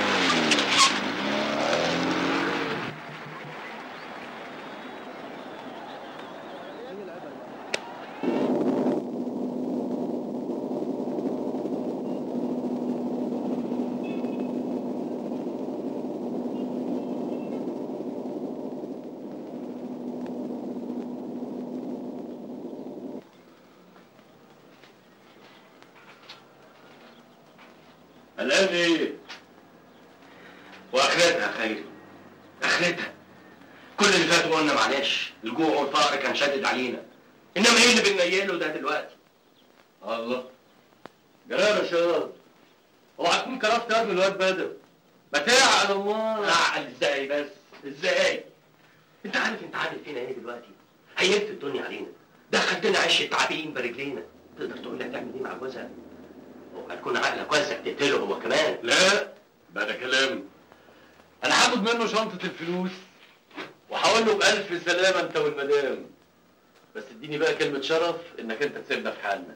قلقان ايه؟ واخرتها يا خيري، اخرتها. كل اللي فات قلنا معلش، الجوع والفقر كان شادد علينا، انما ايه اللي بننيله ده دلوقتي؟ الله، جلال يا شباب، اوعى تكون كرفت يا ابن الواد بدر. ما تعقل الله. اعقل ازاي بس؟ ازاي؟ انت عارف انت عامل فينا ايه دلوقتي؟ هيبت الدنيا علينا، دخلتنا عش التعابين برجلينا. تقدر تقول لي هتعمل ايه مع جوزها؟ هتكون عقلك واسع تقتله هو كمان. لا، بقى ده كلام. انا هاخد منه شنطة الفلوس وهقول له بألف سلامة انت والمدام، بس اديني بقى كلمة شرف انك انت تسيبنا في حالنا.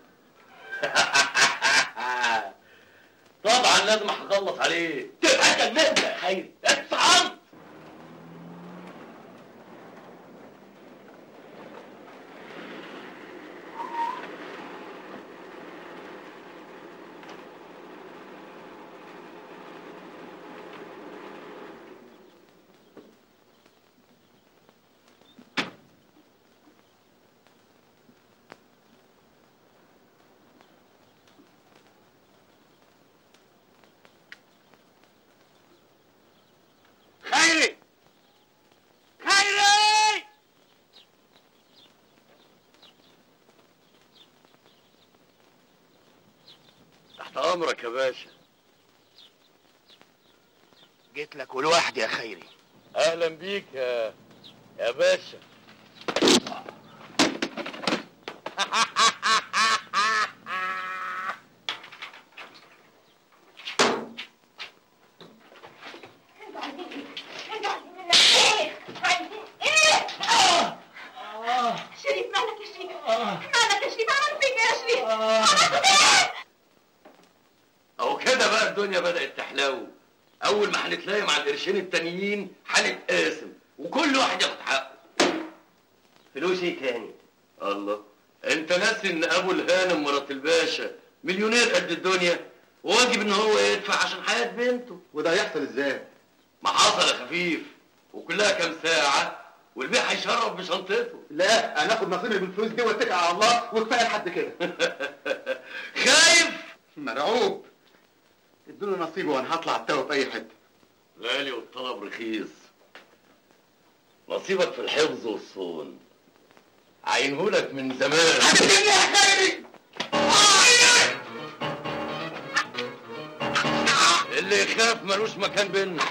طبعا لازم هخلص عليه. تبقى جننت يا خيري، اتصعدت. تحت امرك يا باشا. جيت لك ولوحدي يا خيري. اهلا بيك يا يا باشا. شريف مالك يا شريف؟ مالك يا شريف؟ عملت فيك يا شريف؟ عملت ايه؟ اهو كده بقى الدنيا بدأت تحلو. اول ما هنتلاقي مع القرشين التانيين هنتقاسم وكل واحد ياخد حقه. فلوس ايه تاني؟ الله، انت ناسي ان ابو الهانم مرات الباشا مليونير قد الدنيا وواجب ان هو يدفع عشان حياة بنته. وده هيحصل ازاي؟ ما حصل يا خفيف، وكلها كام ساعة والبيع هيشرب بشنطته. لا، انا اخد نصيبي من الفلوس دي واتكل على الله وكفايه لحد كده. خايف؟ مرعوب. ادوني نصيبي وانا هطلع التوه في اي حته. غالي والطلب رخيص. نصيبك في الحفظ والصون. عينهولك من زمان. هتسيبني يا خيري؟ اللي يخاف ملوش مكان بينا.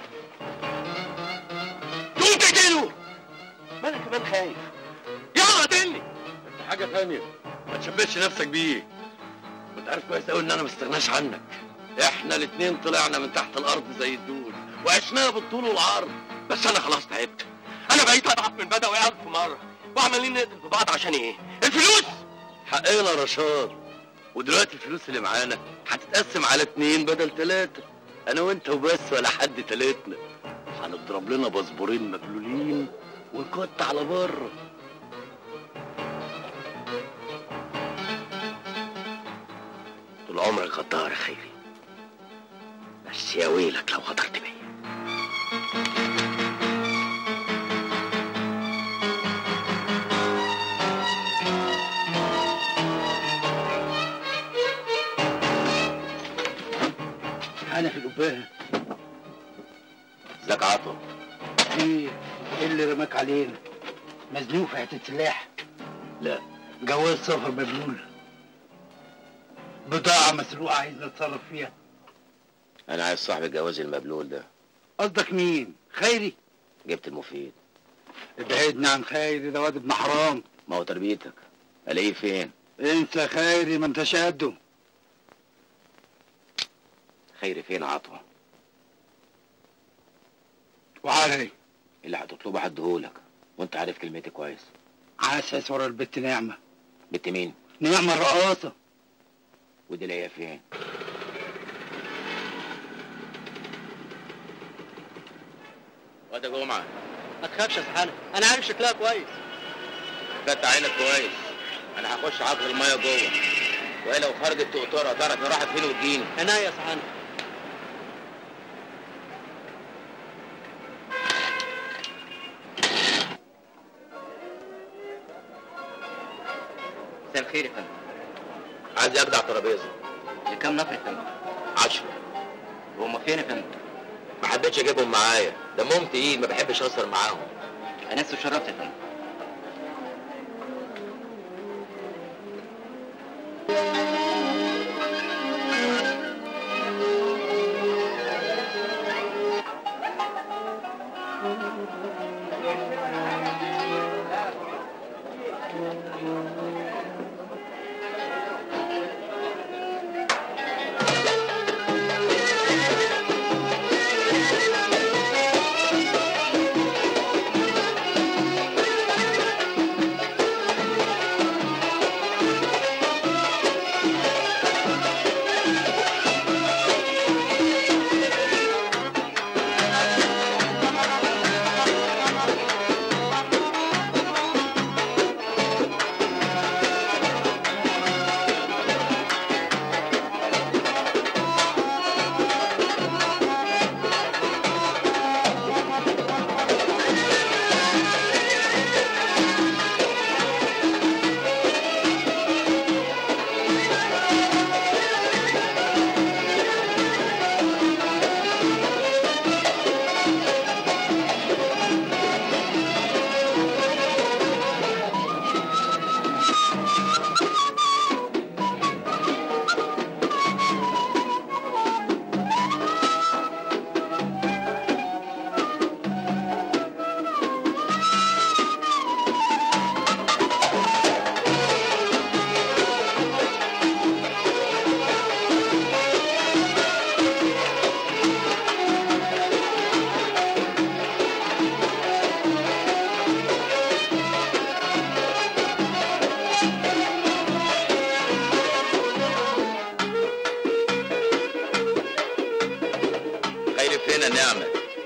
تقوم تقتله. ما انا كمان خايف. يلا قتلني. انت حاجة تانية، ما تشبهش نفسك بيه. وانت عارف كويس قوي ان انا ما استغناش عنك. احنا الاتنين طلعنا من تحت الارض زي الدود وعشناها بالطول والعرض. بس انا خلاص تعبت. انا بقيت اضعف من بدوي الف مره وعمالين نقتل في بعض عشان ايه؟ الفلوس. حقنا رشاد، ودلوقتي الفلوس اللي معانا هتتقسم على اتنين بدل تلاتة. انا وانت وبس ولا حد تلاتنا. هنضرب لنا باسبورين مبلولين ونكت على بره. طول عمرك غدار يا خيري، بس يا ويلك لو غدرت بيا. انا في القبايه. ازيك يا عطوة؟ ايه ايه اللي رماك علينا؟ مزنوق في حته سلاح؟ لا. جواز سفر مبلول، بضاعه مسروقه عايز نتصرف فيها. انا عايز صاحب الجواز المبلول ده. قصدك مين؟ خيري؟ جبت المفيد. ابعدنا عن خيري، ده واد ابن حرام. ما هو تربيتك. الاقيه فين؟ انسى خيري، ما انتش قده. خيري فين عطوة؟ وعلي اللي هتطلبه هديهولك، وانت عارف كلمتي كويس. عسس ورا البت نعمة. بنت مين؟ نعمة الرقاصة. ودي لاقيها فين؟ واد يا جمعة. ما تخافش يا سحانة، أنا عارف شكلها كويس. فتح عينك كويس، أنا هخش عقل المية جوه، وهي لو خرجت تقطرها تعرف راحت فين وتجيني. عناية يا سحانة. مساء الخير يا فندم. عايز اجدع ترابيزه. لكام نفر يا فندم؟ عشرة. وهم فين يا فندم؟ ما حبيتش اجيبهم معايا، دمهم تقيل ما بحبش اهزر معاهم. انا اسف شرفت يا فندم.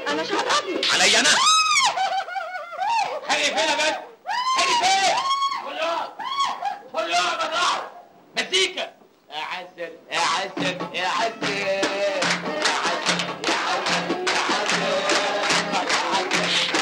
انا شربني عليا انا؟ خلي فين يا بنت؟ خلي فين؟ كلها كلها بطلع مزيكا يا عسل يا عسل يا عسل يا عسل يا عسل يا عسل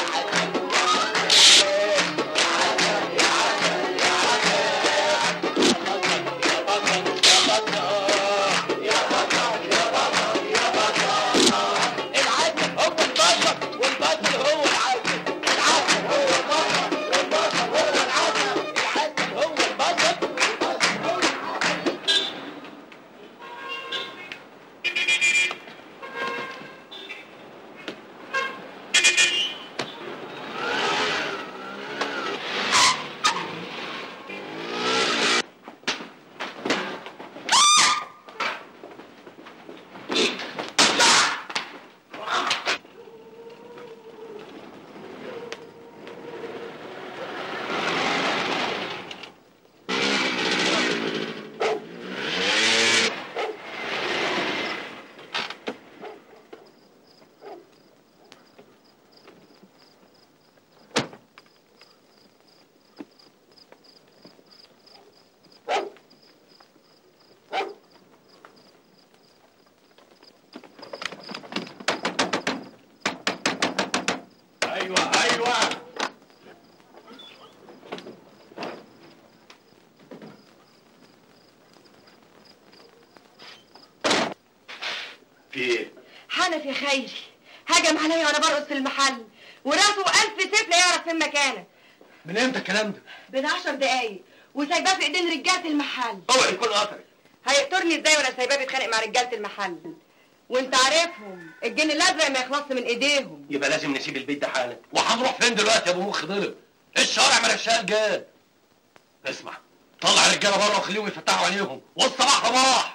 حنفي خيري هجم عليا وانا برقص في المحل وراسه ألف سيف لا يعرف فين مكانه. من امتى الكلام ده؟ من عشر دقايق وسايباه في ايدين رجاله المحل. اوعي يكون قطري. هيقتلني ازاي وانا سايباه بيتخانق مع رجاله المحل؟ وانت عارفهم الجن الازرق ما يخلصش من ايديهم. يبقى لازم نسيب البيت ده حالا. وهنروح فين دلوقتي يا ابو مخ ضرب؟ الشوارع مرشقه رجال. اسمع طلع الرجاله بره وخليهم يفتحوا عينيهم والصباح صباح.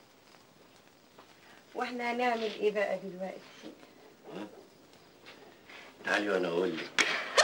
واحنا هنعمل ايه بقى دلوقتي؟ تعالي وانا اقول لك.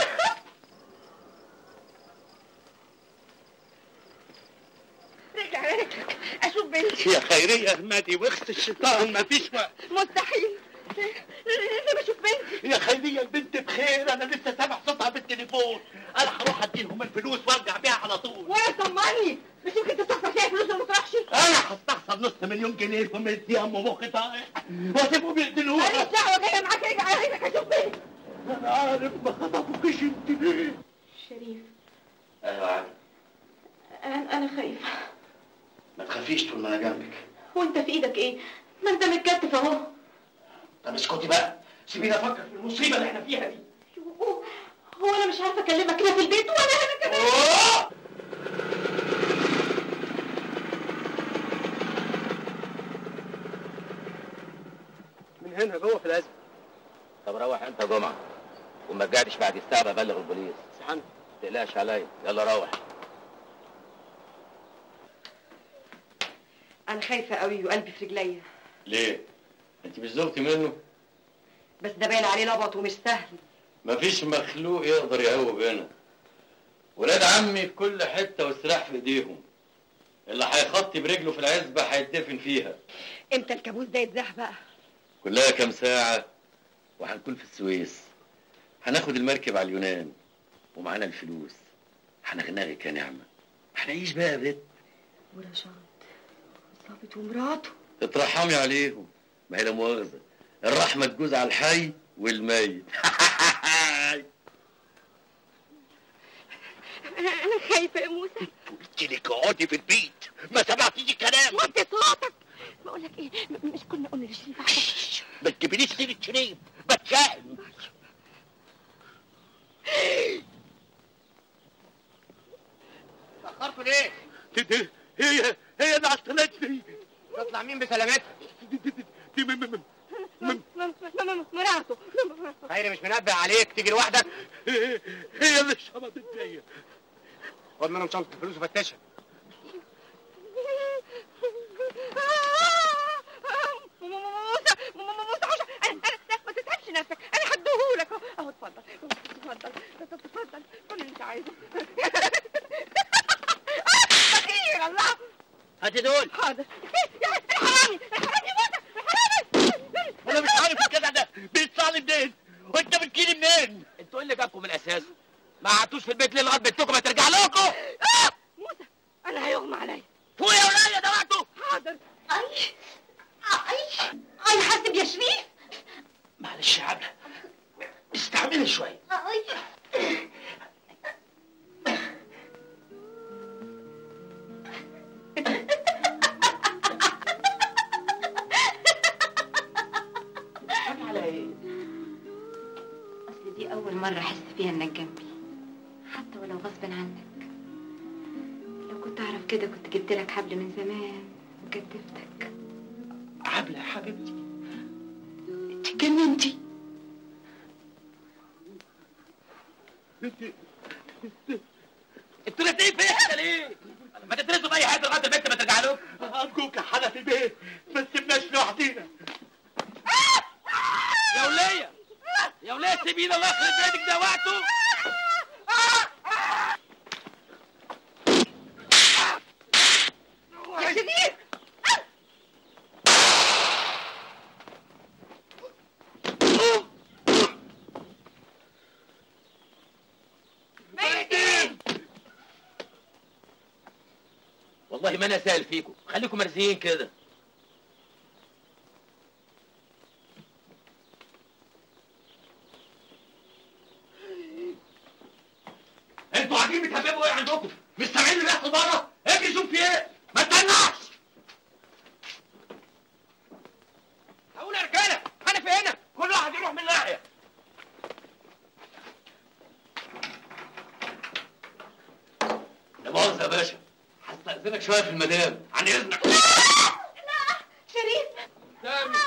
رجع رجلك اشوف بنتي. يا خيريه اهمدي واخت الشيطان مفيش وقت. مستحيل لازم اشوف بنتي. يا خيريه البنت بخير انا لسه سامع صوتها بالتليفون. انا هروح اديهم الفلوس وارجع بيها على طول. ولا طمني مش يمكن تستخسر فيها فلوس وما تروحش. انا هستخسر نص مليون جنيه في مدي ام مخي طايح واسيبهم يقتلوها. ماليش دعوه جايه معاك ارجع يا ريتك اشوف بنتي. انا عارف ما خطفوكيش انت ليه. شريف ايوه عارف. انا انا خايفه. ما تخافيش طول ما انا جنبك. وانت في ايدك ايه؟ ما انت متكتف اهو. طب اسكتي بقى سيبيني افكر في المصيبه اللي احنا فيها دي. هو انا مش عارفه اكلمك كده في البيت وانا هنا كمان. أوه! من هنا جوه في الازمه. طب روح انت يا جمعه وما رجعتش بعد الساعه ببلغ البوليس. سبحان ما تقلقش عليا. يلا روح. انا خايفه قوي وقلبي في رجليا. ليه؟ انت مش زوجتي منه؟ بس ده باين عليه لبط ومش سهل. مفيش مخلوق يقدر يهوب هنا. ولاد عمي في كل حته والسلاح في ايديهم. اللي هيخطي برجله في العزبه هيتدفن فيها. امتى الكابوس ده يتزاح بقى؟ كلها كام ساعه وهنكون في السويس. هناخد المركب على اليونان ومعانا الفلوس. هنغنغك يا نعمه. هنعيش بقى يا بنت. ورشاد ظابط ومراته. اترحمي عليهم. ما هي لا مؤاخذه الرحمه تجوز على الحي والميت. انا خايفه يا موسى. قلت لك اقعدي في البيت ما سمعتيش الكلام. وطي صوتك. بقول لك ايه مش كنا قلنا لشريف عشان ما تجيبليش سيره شريف بتشائم. تأخرتوا ليه؟ دي هي هي اللي عطلتني. تطلع مين بسلامتها؟ دي م م مراته. خيري مش منبه عليك تيجي لوحدك؟ هي اللي شبطت فيا. خد منهم شنطة الفلوس وفتشها. موسى موسى انا انا ما تتعبش نفسك انا هديهولك اهو. اتفضل اتفضل اتفضل كل اللي انت عايزه. خير الله. هاتي دول. حاضر. الحرامي الحرامي موسى الحرامي. انا مش عارف الجدع ده بيطلع لي منين. وانت بتجيلي منين؟ انتوا ايه اللي جابكم من الاساس؟ ما قعدتوش في البيت ليه لغايه بنتكم ما ترجع لكم؟ موسى انا هيغمى عليا. فوق يا وليه ده وقته. حاضر. اي اي اي حاسب يا شريف. معلش يا عبله استحملي شويه. اي على ايه؟ اصل دي اول مره احس فيها انك جنبي حتى ولو غصب عنك. لو كنت اعرف كده كنت جبت لك حبل من زمان وكتفتك. عبله يا حبيبتي انت اتجننتي. انتوا ناسيين فيا ليه؟ ما تدرسوا في اي حته لغايه البنت ما ترجع لكم. ارجوك يا حنفي بيه ما تسيبناش لوحدينا. يا وليه يا وليه سيبينا الله يخرب بيتك ده وقته. يا شريف والله ما انا سائل فيكم، خليكم مرزيين كده. انتوا قاعدين بتهببوا ايه عندكم؟ مش سامعين اللي بيحصل بره؟ اجري شوف في ايه؟ ما تستناش. هقول يا رجاله انا في هنا، كل واحد يروح من ناحيه. لا مؤاخذة يا باشا، هستأذنك شويه في المدام، عن اذنك. لا شريف قدامي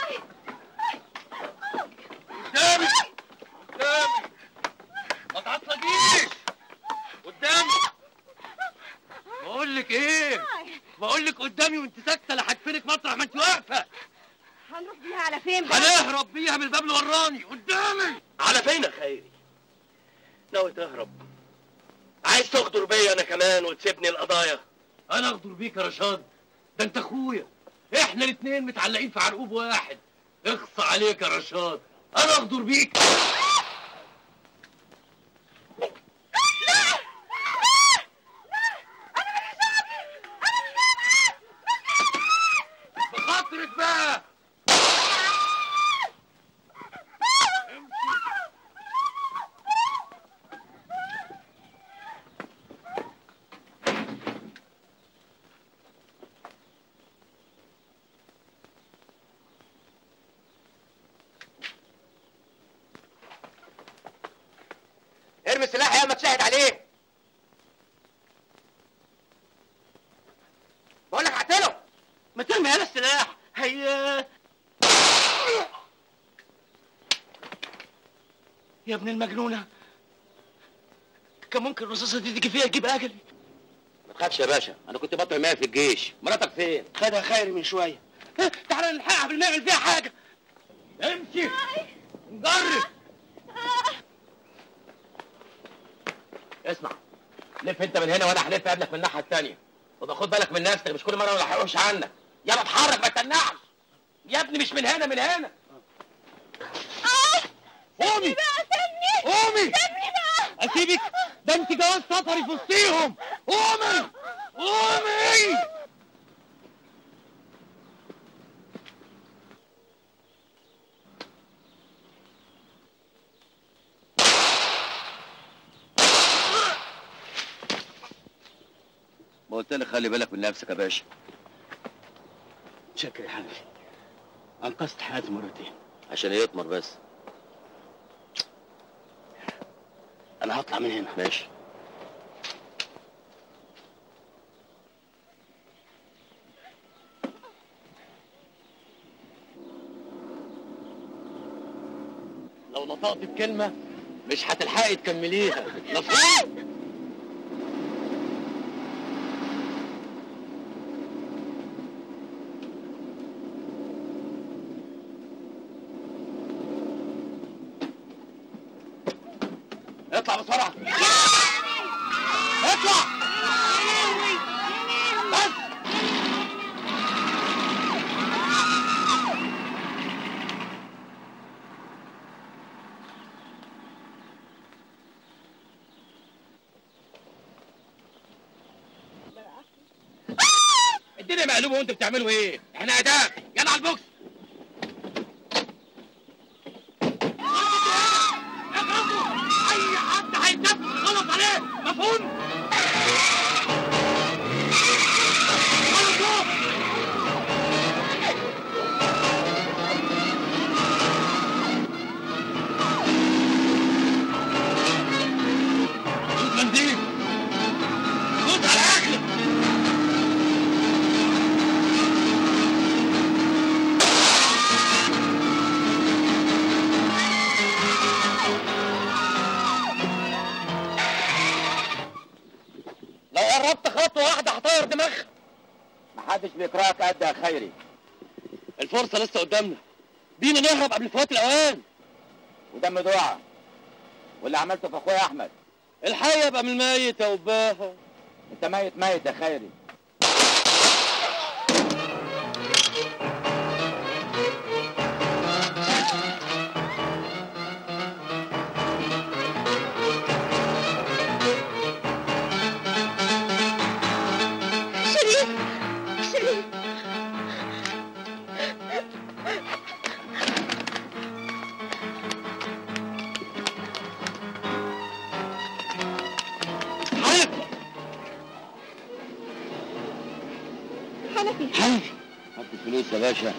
قدامي قدامي ما تعصبيش قدامي. بقول لك ايه؟ بقول لك قدامي وانت ساكته لا هدفنك مطرح ما انت واقفه. هنروح بيها على فين بقى؟ هنهرب بيها من الباب اللي وراني قدامي. على فين يا خيري؟ ناوي تهرب؟ عايز تغدر بيا انا كمان وتسيبني القضايا؟ انا اغدر بيك يا رشاد؟ ده انت اخويا، احنا الاثنين متعلقين في عرقوب واحد. اخص عليك يا رشاد، انا اغدر بيك؟ بخاطرك بقى. ارمي السلاح يا ما تشاهد عليه. بقول لك هقتله. ما ترمي هذا السلاح. هيا يا ابن المجنونه، كان ممكن الرصاصه دي تيجي فيها تجيب اجلي. ما تخافش يا باشا، انا كنت بطل ماهر في الجيش. مراتك فين؟ خدها خيري من شويه. تعالى نلحقها قبل ما نعمل فيها حاجه. امشي نجرب. اسمع، لف انت من هنا وانا هلف قبلك من الناحيه الثانيه، وبقى خد بالك من نفسك، مش كل مره ما الحقوش عنك. يلا اتحرك ما تتنعش يا ابني. مش من هنا، من هنا. قومي قومي. سيبني بقى. اسيبك؟ ده انت جواز سفري في وسطيهم. قومي قومي. ما قلت لك خلي بالك من نفسك يا باشا. شكرا يا حنفي، انقذت حياتي مرتين. عشان يطمر بس. انا هطلع من هنا. ماشي. لو نطقت بكلمه مش هتلحقي تكمليها. مفهوم؟ اطلع بسرعة. اطلع بس. الدنيا مقلوبه وانتوا بتعملوا ايه؟ احنا اداب، يلا على البوكس. اي حد هيتنفس غلط عليه، مفهوم؟ منديل دوس على اكلك. لو قربت خطوه واحده هطير دماغك. محدش بيكرهك قد يا خيري. الفرصه لسه قدامنا، بينا نهرب قبل فوات الاوان. ودم دعاء واللي عملته في اخويا احمد. الحي يبقى من الميت يا وباها. انت ميت ميت يا خيري. شريف شريف حنفي حنفي هات الفلوس يا باشا.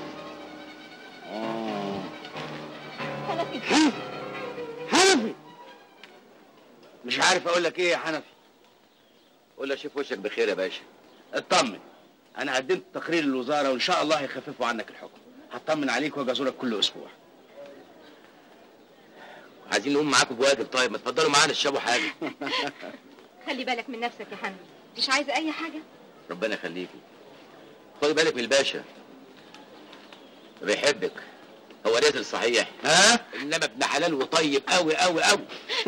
اه حنفي حنفي حنفي مش عارف اقول لك ايه يا حنفي. قول له اشوف وشك بخير يا باشا. اطمن، انا قدمت تقرير للوزاره وان شاء الله هيخففوا عنك الحكم. هطمن عليك واجي ازورك كل اسبوع. عايزين نقوم معاكم بواجب. طيب ما تفضلوا معانا تشربوا حاجه. خلي بالك من نفسك يا حنفي، مش عايزه اي حاجه. ربنا يخليكي. خدي بالك من الباشا، بيحبك. هو رزق صحيح، ها؟ انما ابن حلال وطيب قوي قوي قوي.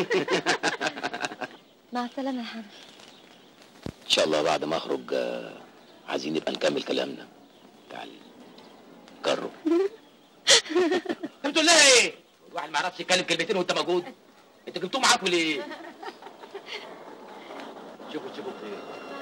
مع السلامه يا حنفي. ان شاء الله بعد ما اخرج آه، عايزين نبقى نكمل كلامنا. تعالي جرب. انت تقول لها ايه؟ الواحد ما يعرفش يتكلم كلمتين وانت موجود. انت جبتوه معاكم ليه؟ شوفوا تشوفوا خير.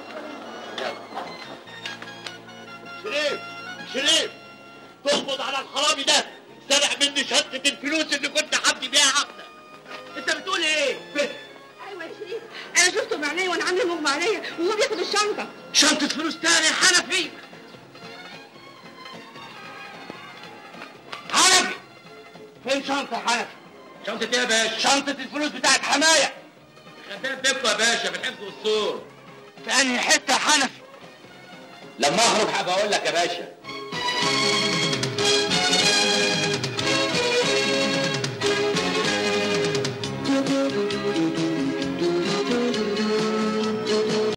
شريف شريف تقبض على الحرامي ده، سرق مني شنطة الفلوس اللي كنت حبي بيها عقدة. انت بتقول ايه؟ ايوه يا شريف، انا شفته بعينيا وانا عامله مغمى عليا وهو بياخد الشنطه. شنطة فلوس تاني يا حنفي؟ حنفي فين شنطة يا حنفي؟ شنطة ايه يا باشا؟ شنطة الفلوس بتاعت حماية. خدام بيبكوا يا باشا بالحفظ والصور. في انهي حتة يا حنفي؟ لما اخرج هبقى اقول لك يا باشا.